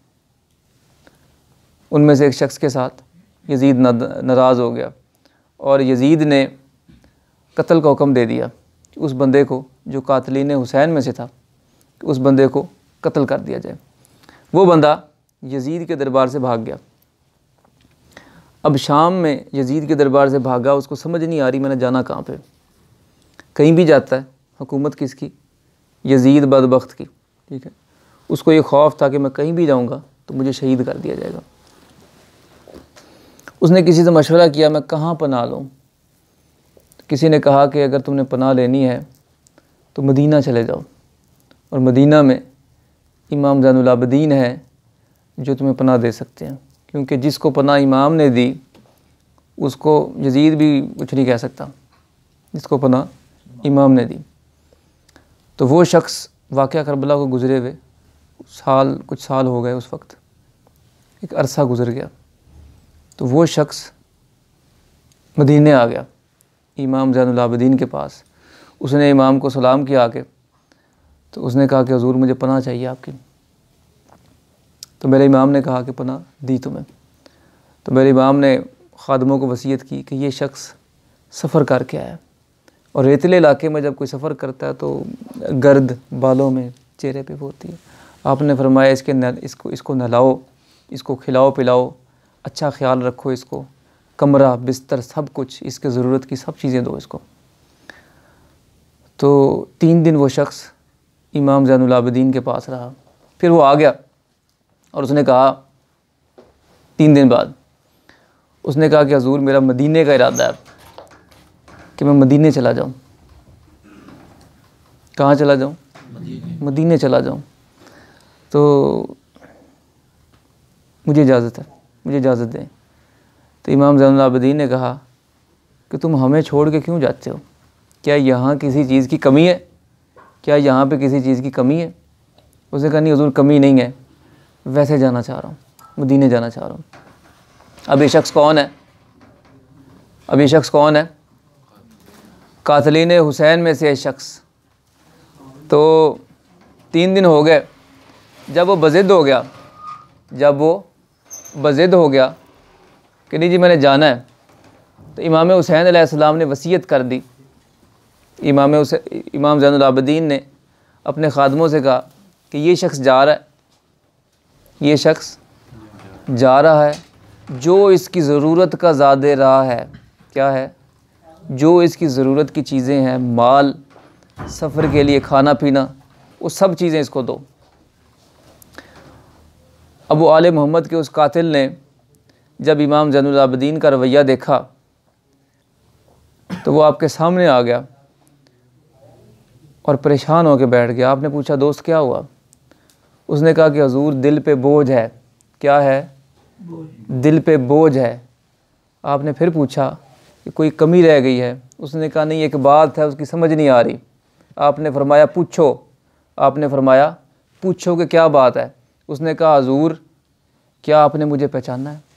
उनमें से एक शख्स के साथ यजीद नाराज़ हो गया और यजीद ने कत्ल का हुक्म दे दिया कि उस बंदे को जो कातिलीन हुसैन में से था, उस बंदे को कत्ल कर दिया जाए। वो बंदा यजीद के दरबार से भाग गया। अब शाम में यजीद के दरबार से भागा, उसको समझ नहीं आ रही मैंने जाना कहाँ पे। कहीं भी जाता है हुकूमत किसकी? यजीद बदबख्त की, ठीक है। उसको ये खौफ था कि मैं कहीं भी जाऊँगा तो मुझे शहीद कर दिया जाएगा। उसने किसी से मशवरा किया मैं कहाँ पनाह लूँ। किसी ने कहा कि अगर तुमने पनाह लेनी है तो मदीना चले जाओ, और मदीना में इमाम ज़ैनुल आबिदीन है जो तुम्हें पनाह दे सकते हैं, क्योंकि जिसको पनाह इमाम ने दी उसको यजीद भी कुछ नहीं कह सकता, जिसको पनाह इमाम ने दी। तो वो शख्स वाक़या करबला को गुज़रे हुए कुछ साल हो गए, उस वक्त एक अरसा गुज़र गया। तो वो शख्स मदीने आ गया इमाम ज़ैनुल आबिदीन के पास। उसने इमाम को सलाम किया आके, तो उसने कहा कि हुज़ूर मुझे पनाह चाहिए आपकी। तो मेरे इमाम ने कहा कि पनाह दी तुम्हें। तो मेरे इमाम ने खादमों को वसीयत की कि ये शख्स सफ़र करके आया, और रेतीले इलाके में जब कोई सफ़र करता है तो गर्द बालों में चेहरे पे होती है। आपने फरमाया इसको नहलाओ, इसको खिलाओ पिलाओ, अच्छा ख्याल रखो, इसको कमरा बिस्तर सब कुछ, इसके ज़रूरत की सब चीज़ें दो इसको। तो 3 दिन वो शख्स इमाम ज़ैनुल आबिदीन के पास रहा। फिर वो आ गया और उसने कहा 3 दिन बाद उसने कहा कि हुज़ूर मेरा मदीने का इरादा है कि मैं मदीने चला जाऊँ। कहाँ चला जाऊँ? मदीने चला जाऊँ। तो मुझे इजाज़त है, मुझे इजाज़त दें। तो इमाम ज़ैनुल आबिदीन ने कहा कि तुम हमें छोड़ के क्यों जाते हो? क्या यहाँ किसी चीज़ की कमी है? क्या यहाँ पे किसी चीज़ की कमी है? उसने कहा नहीं हुज़ूर कमी नहीं है, वैसे जाना चाह रहा हूँ, मदीने जाना चाह रहा हूँ। अब ये शख्स कौन है? अब ये शख्स कौन है? कातिलीन हुसैन में से शख्स। तो 3 दिन हो गए। जब वो बज़िद हो गया कि नहीं जी मैंने जाना है, तो इमाम हुसैन अलैहिस्सलाम ने वसीयत कर दी। इमाम ज़ैनुल आबिदीन ने अपने खादमों से कहा कि ये शख्स जा रहा है, ये शख्स जा रहा है, जो इसकी ज़रूरत का ज़्यादा रहा है, क्या है, जो इसकी ज़रूरत की चीज़ें हैं, माल, सफ़र के लिए खाना पीना, वो सब चीज़ें इसको दो। अब वो आले मोहम्मद के उस कातिल ने जब इमाम ज़ैनुल आबिदीन का रवैया देखा तो वो आपके सामने आ गया और परेशान होकर बैठ गया। आपने पूछा दोस्त क्या हुआ? उसने कहा कि हुज़ूर दिल पे बोझ है। क्या है? दिल पे बोझ है। आपने फिर पूछा कि कोई कमी रह गई है? उसने कहा नहीं एक बात है उसकी समझ नहीं आ रही। आपने फरमाया पूछो। आपने फरमाया पूछो कि क्या बात है? उसने कहा हुज़ूर क्या आपने मुझे पहचाना है?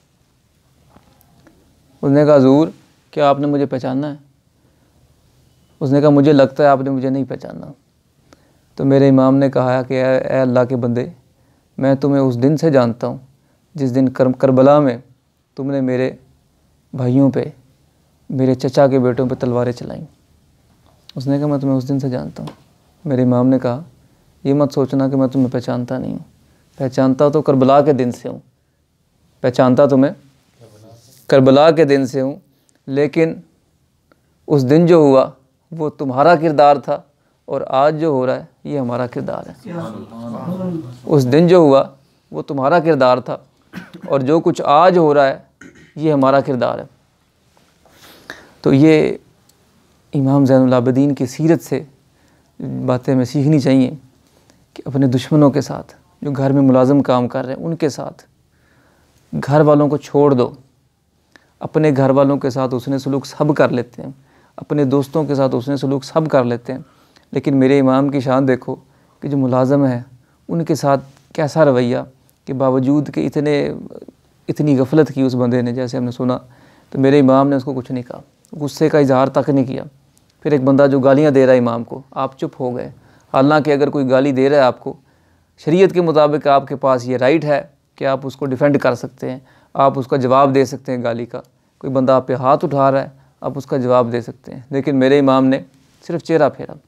उसने कहा हुज़ूर क्या आपने मुझे पहचाना है? उसने कहा मुझे लगता है आपने मुझे नहीं पहचाना। तो मेरे इमाम ने कहा कि ए अल्लाह के बंदे, मैं तुम्हें उस दिन से जानता हूँ जिस दिन करबला में तुमने मेरे भाइयों पे, मेरे चचा के बेटों पे तलवारें चलाईं। उसने कहा मैं तुम्हें उस दिन से जानता हूँ। मेरे इमाम ने कहा ये मत सोचना कि मैं तुम्हें पहचानता नहीं हूँ, पहचानता तो करबला के दिन से हूँ, पहचानता तो मैं करबला के दिन से हूँ, लेकिन उस दिन जो हुआ वो तुम्हारा किरदार था और आज जो हो रहा है ये हमारा किरदार है। उस दिन जो हुआ वो तुम्हारा किरदार था और जो कुछ आज हो रहा है ये हमारा किरदार है। तो ये इमाम ज़ैनुल आबिदीन की सीरत से बातें हमें सीखनी चाहिए कि अपने दुश्मनों के साथ जो घर में मुलाजिम काम कर रहे हैं उनके साथ, घर वालों को छोड़ दो। अपने घर वालों के साथ उसने सलूक सब कर लेते हैं, अपने दोस्तों के साथ उसने सलूक सब कर लेते हैं, लेकिन मेरे इमाम की शान देखो कि जो मुलाजिम है उनके साथ कैसा रवैया, कि बावजूद कि इतनी गफलत की उस बंदे ने, जैसे हमने सुना, तो मेरे इमाम ने उसको कुछ नहीं कहा, गुस्से का इजहार तक नहीं किया। फिर एक बंदा जो गालियाँ दे रहा है इमाम को, आप चुप हो गए। हालांकि अगर कोई गाली दे रहा है आपको, शरीयत के मुताबिक आपके पास ये राइट है कि आप उसको डिफेंड कर सकते हैं, आप उसका जवाब दे सकते हैं गाली का। कोई बंदा आप पे हाथ उठा रहा है, आप उसका जवाब दे सकते हैं। लेकिन मेरे इमाम ने सिर्फ चेहरा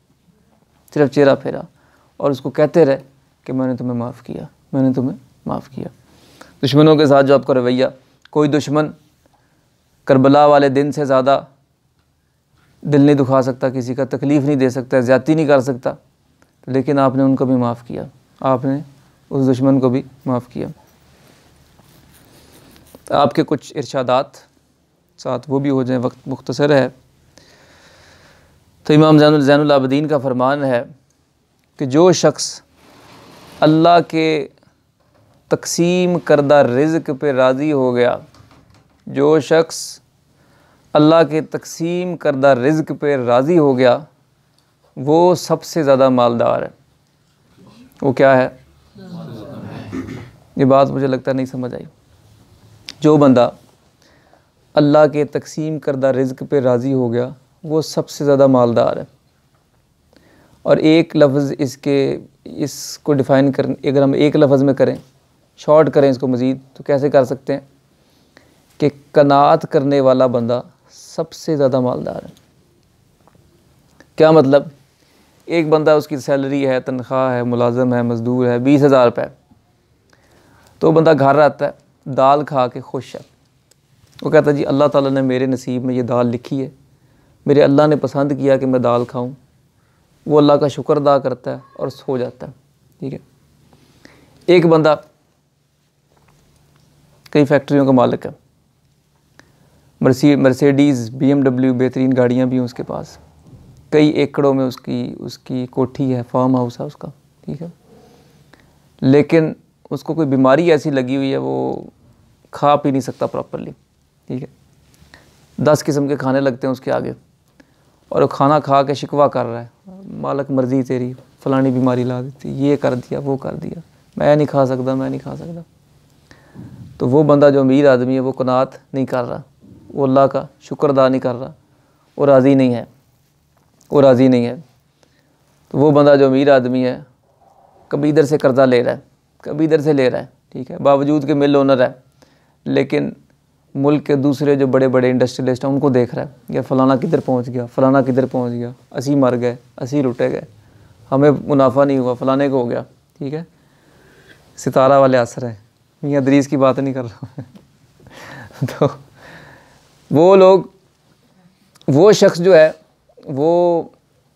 फेरा और उसको कहते रहे कि मैंने तुम्हें माफ़ किया, मैंने तुम्हें माफ़ किया। दुश्मनों के साथ जो आपका रवैया, कोई दुश्मन करबला वाले दिन से ज़्यादा दिल नहीं दुखा सकता, किसी का तकलीफ़ नहीं दे सकता, ज़्यादती नहीं कर सकता, लेकिन आपने उनको भी माफ़ किया, आपने उस दुश्मन को भी माफ़ किया। तो आपके कुछ इरशादात साथ वो भी हो जाएं, वक्त मुख्तसर है। तो इमाम ज़ैनुल आबिदीन का फरमान है कि जो शख्स अल्लाह के तकसीम करदा रिज़्क़ पे राज़ी हो गया, जो शख्स अल्लाह के तकसीम करदा रिज़्क़ पे राज़ी हो गया, वो सबसे ज़्यादा मालदार है। वो क्या है? ये बात मुझे लगता नहीं समझ आई। जो बंदा अल्लाह के तकसीम करदा रिज़्क़ पे राज़ी हो गया, वो सबसे ज़्यादा मालदार है। और एक लफ्ज़ इसको डिफ़ाइन कर, अगर हम एक लफ्ज़ में करें, शॉर्ट करें इसको मज़ीद, तो कैसे कर सकते हैं कि कनात करने वाला बंदा सबसे ज़्यादा मालदार है। क्या मतलब? एक बंदा, उसकी सैलरी है, तनख्वाह है, मुलाजिम है, मज़दूर है, 20,000 रुपये, तो बंदा घर आता है, दाल खा के खुश है। वो कहता है जी अल्लाह ताला ने मेरे नसीब में ये दाल लिखी है, मेरे अल्लाह ने पसंद किया कि मैं दाल खाऊं। वो अल्लाह का शुक्र अदा करता है और सो जाता है। ठीक है। एक बंदा कई फैक्ट्रियों का मालिक है, मर्सिडीज़, BMW, बेहतरीन गाड़ियाँ भी हैं उसके पास, कई एकड़ों में उसकी कोठी है, फार्म हाउस है उसका। ठीक है। लेकिन उसको कोई बीमारी ऐसी लगी हुई है, वो खा पी नहीं सकता प्रॉपरली। ठीक है। 10 किस्म के खाने लगते हैं उसके आगे, और वो खाना खा के शिकवा कर रहा है, मालिक मर्जी तेरी, फ़लानी बीमारी ला देती, ये कर दिया, वो कर दिया, मैं नहीं खा सकता, मैं नहीं खा सकता। तो वो बंदा जो अमीर आदमी है, वो कनात नहीं कर रहा, वो अल्लाह का शुक्र अदा नहीं कर रहा, वो राज़ी नहीं है, वो राज़ी नहीं है। तो वो बंदा जो अमीर आदमी है, कभी इधर से कर्ज़ा ले रहा है, कभी इधर से ले रहा है। ठीक है। बावजूद कि मिल ओनर है, लेकिन मुल्क के दूसरे जो बड़े बड़े इंडस्ट्रियलिस्ट हैं उनको देख रहा है, या फ़लाना किधर पहुंच गया, फ़लाना किधर पहुंच गया, असी मर गए, असी लुटे गए, हमें मुनाफा नहीं हुआ, फ़लाने को हो गया। ठीक है। सितारा वाले असर है, मियां दरीस की बात नहीं कर रहा हूँ। तो वो लोग, वो शख्स जो है वो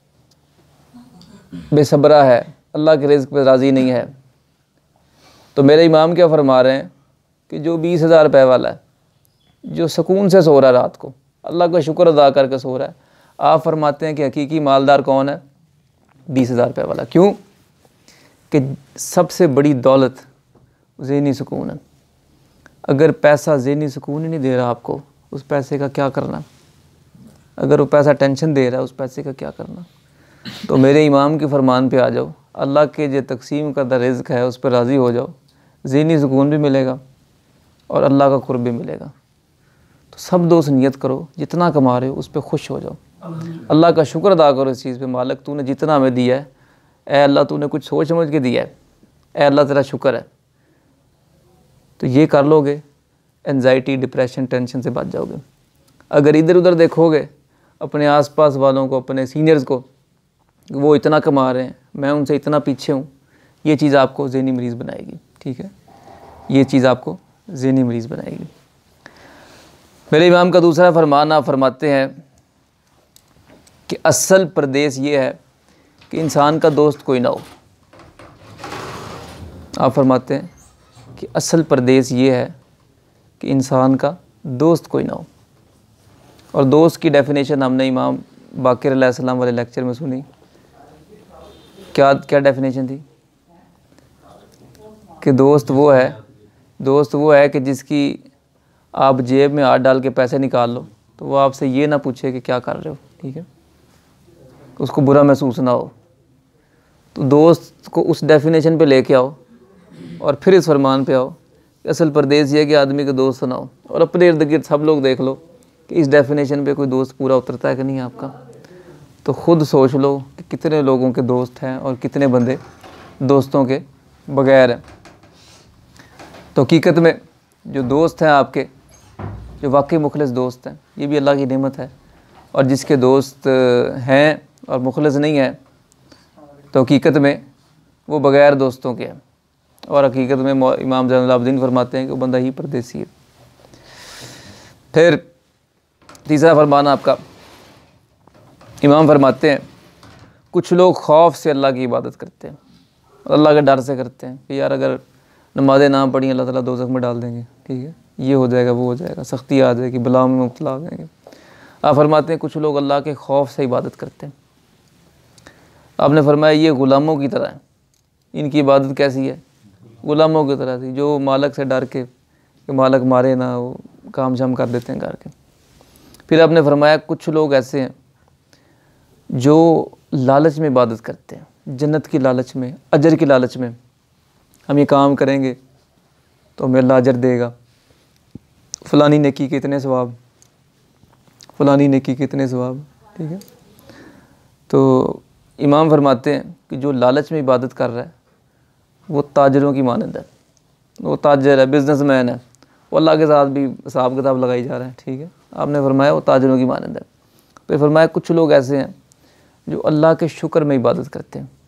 बेसब्रा है, अल्लाह के रिज़्क़ पे राज़ी नहीं है। तो मेरे इमाम क्या फरमा रहे हैं कि जो 20,000 रुपये वाला है, जो सुकून से सो रहा है रात को, अल्लाह का शुक्र अदा करके सो रहा है, आप फरमाते हैं कि हकीकी मालदार कौन है? 20,000 रुपये वाला। क्यों? कि सबसे बड़ी दौलत ज़हनी सुकून है। अगर पैसा ज़हनी सुकून ही नहीं दे रहा आपको, उस पैसे का क्या करना? अगर वो पैसा टेंशन दे रहा है, उस पैसे का क्या करना? तो मेरे इमाम के फरमान पे आ जाओ, अल्लाह के जो तकसीम करदा रिज़्क़ है उस पर राज़ी हो जाओ, ज़हनी सुकून भी मिलेगा और अल्लाह का कुर्ब भी मिलेगा। तो सब दोस्त नियत करो, जितना कमा रहे हो उस पर खुश हो जाओ, अल्लाह का शुक्र अदा करो इस चीज़ पे, मालिक तूने जितना हमें दिया है, ए अल्लाह तूने कुछ सोच समझ के दिया है, ए अल्लाह तेरा शुक्र है। तो ये कर लोगे, एंजाइटी, डिप्रेशन, टेंशन से बच जाओगे। अगर इधर उधर देखोगे अपने आसपास वालों को, अपने सीनियर्स को, वो इतना कमा रहे हैं, मैं उनसे इतना पीछे हूँ, ये चीज़ आपको ज़हनी मरीज़ बनाएगी। ठीक है। ये चीज़ आपको ज़हनी मरीज़ बनाएगी। मेरे इमाम का दूसरा फरमान, आप फरमाते हैं कि असल प्रदेश ये है कि इंसान का दोस्त कोई ना हो। आप फरमाते हैं कि असल प्रदेश ये है कि इंसान का दोस्त कोई ना हो। और दोस्त की डेफिनेशन हमने इमाम बाक़िर अलैहिस्सलाम वाले लेक्चर में सुनी। क्या डेफिनेशन थी? कि दोस्त वो है कि जिसकी आप जेब में हाथ डाल के पैसे निकाल लो तो वो आपसे ये ना पूछे कि क्या कर रहे हो, ठीक है, उसको बुरा महसूस ना हो। तो दोस्त को उस डेफिनेशन पे लेके आओ और फिर इस फरमान पे आओ कि असल परदेश ये है कि आदमी के दोस्त ना हो। और अपने इर्द गिर्द सब लोग देख लो कि इस डेफिनेशन पे कोई दोस्त पूरा उतरता है कि नहीं है आपका। तो ख़ुद सोच लो कि कितने लोगों के दोस्त हैं और कितने बंदे दोस्तों के बगैर हैं। तो हकीकत में जो दोस्त हैं आपके, जो वाकई मुखलिस दोस्त हैं, ये भी अल्लाह की नेमत है। और जिसके दोस्त हैं और मुखलिस नहीं है तो हकीकत में वो बग़ैर दोस्तों के हैं। और हकीकत में इमाम ज़ैनुल आबिदीन फरमाते हैं कि वो बंदा ही परदेसी है। फिर तीसरा फरमान आपका, इमाम फरमाते हैं कुछ लोग खौफ से अल्लाह की इबादत करते हैं, अल्लाह के डर से करते हैं कि यार अगर नमाज़ें ना पढ़ी अल्लाह ताला दोज़ख में डाल देंगे, ठीक है, ये हो जाएगा वो हो जाएगा, सख्ती आ जाएगी, बलाओं में मुब्तला हो जाएंगे। आप फरमाते हैं कुछ लोग अल्लाह के खौफ से इबादत करते हैं। आपने फरमाया ये ग़ुलामों की तरह है। इनकी इबादत कैसी है? ग़ुलामों की तरह थी, जो मालिक से डर के कि मालिक मारे ना, वो काम शाम कर देते हैं घर के। फिर आपने फरमाया कुछ लोग ऐसे हैं जो लालच में इबादत करते हैं, जन्नत की लालच में, अजर की लालच में। हम ये काम करेंगे तो हमें अल्लाह अजर देगा, फ़लानी नेकी के इतने सवाब, फ़लानी नेकी के इतने सवाब, ठीक है। तो इमाम फरमाते हैं कि जो लालच में इबादत कर रहा है वो ताजरों की मानंद है। वो ताजर है, बिजनेसमैन है, वो अल्लाह के साथ भी हिसाब किताब लगाई जा रहा है, ठीक है। आपने फरमाया वो ताजरों की मानंद है। तो फरमाया कुछ लोग ऐसे हैं जो अल्लाह के शुक्र में इबादत करते हैं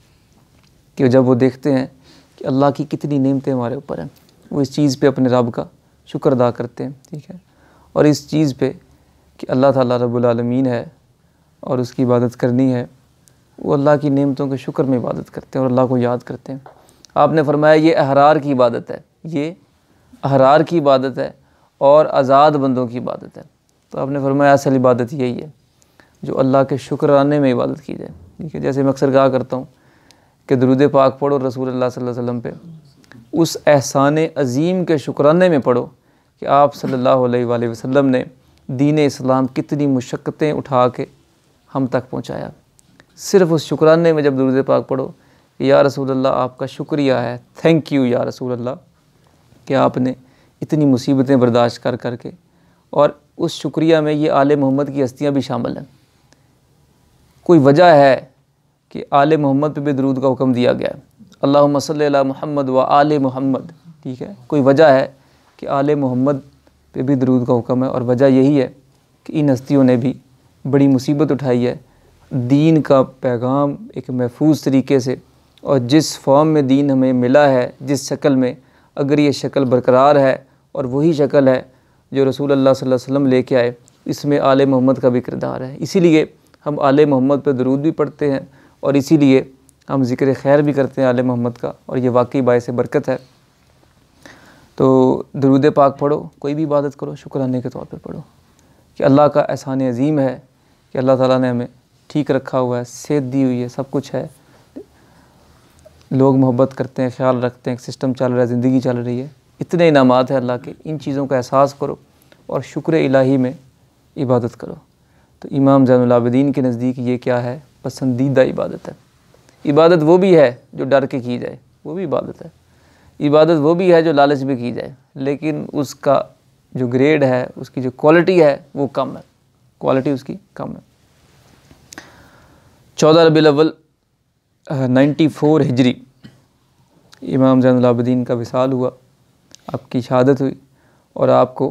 कि जब वो देखते हैं कि अल्लाह की कितनी नेमतें हमारे ऊपर हैं, वो इस चीज़ पे अपने रब का शुक्र अदा करते हैं, ठीक है। और इस चीज़ पे कि अल्लाह ताला रब्बुल आलमीन है और उसकी इबादत करनी है, वो अल्लाह की नेमतों के शुक्र में इबादत करते हैं और अल्लाह को याद करते हैं। आपने फरमाया ये अहरार की इबादत है, ये अहरार की इबादत है और आज़ाद बंदों की इबादत है। तो आपने फरमाया असल इबादत यही है जो अल्लाह के शुक्राने में इबादत की जाए, ठीक है। जैसे मैं अक्सर कहा करता हूँ कि दुरूद पाक पढ़ो रसूलुल्लाह सल्लल्लाहु अलैहि वसल्लम पे, उस एहसान अज़ीम के शुक्राने में पढ़ो कि आप सल्लल्लाहु अलैहि वसल्लम ने दीन इस्लाम कितनी मुशक्क़तें उठा के हम तक पहुँचाया। सिर्फ़ उस शुक्राने में जब दुरूद पाक पढ़ो कि या रसूलल्लाह आपका शुक्रिया है, थैंक यू या रसूलल्लाह कि आपने इतनी मुसीबतें बर्दाश्त कर कर के, और उस शुक्रिया में ये आले मोहम्मद की हस्तियाँ भी शामिल हैं। कोई वजह है कि आले मोहम्मद पे भी दरूद का हुक्म दिया गया है, अल्लाहुम्मा सल्ली अला मुहम्मद व आले मोहम्मद, ठीक है। कोई वजह है कि आले मोहम्मद पे भी दरूद का हुक्म है, और वजह यही है कि इन हस्तियों ने भी बड़ी मुसीबत उठाई है दीन का पैगाम एक महफूज तरीके से, और जिस फॉर्म में दीन हमें मिला है, जिस शक्ल में, अगर ये शक्ल बरकरार है और वही शक्ल है जो रसूलुल्लाह सल्लल्लाहु अलैहि वसल्लम लेके आए, इसमें आले मोहम्मद का भी किरदार है। इसीलिए हम आले मोहम्मद पे दरूद भी पढ़ते हैं और इसीलिए हम ज़िक्र खैर भी करते हैं आले मोहम्मद का, और ये वाकई बायस बरकत है। तो दरूद पाक पढ़ो, कोई भी इबादत करो शुक्राने के तौर पे पढ़ो कि अल्लाह का एहसान अज़ीम है कि अल्लाह ताला ने हमें ठीक रखा हुआ है, सेहत दी हुई है, सब कुछ है, लोग मोहब्बत करते हैं, ख्याल रखते हैं, सिस्टम चल रहा है, ज़िंदगी चल रही है, इतने इनामात है अल्लाह के। इन चीज़ों का एहसास करो और शुक्र इलाही में इबादत करो। तो इमाम ज़ैनुल आबिदीन के नज़दीक ये क्या है? पसंदीदा इबादत है। इबादत वो भी है जो डर के की जाए, वो भी इबादत है। इबादत वो भी है जो लालच में की जाए, लेकिन उसका जो ग्रेड है, उसकी जो क्वालिटी है वो कम है, क्वालिटी उसकी कम है। 14 रबीउल अव्वल 94 हिजरी इमाम ज़ैनुल आबिदीन का विसाल हुआ, आपकी शहादत हुई, और आपको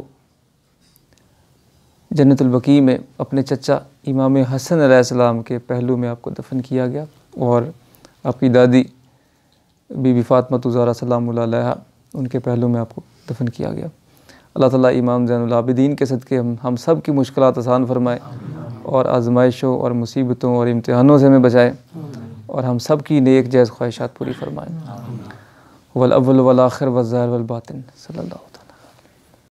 जन्नतुल बकी में अपने चचा इमाम हसन अलैहिस्सलाम के पहलू में आपको दफन किया गया, और आपकी दादी बीबी फ़ातिमा ज़हरा सलामुल्लाह अलैहा उनके पहलू में आपको दफन किया गया। अल्लाह ताला इमाम ज़ैनुल आबिदीन के सदक़े हम सब की मुश्किलात आसान फरमाए और आजमाइशों और मुसीबतों और इम्तिहानों से हमें बचाए, और हम सब की नेक जायज़ ख्वाहिशात पूरी फरमाए। वल अव्वल वल आखिर वल ज़ाहिर वल बातिन सल्लल्लाहु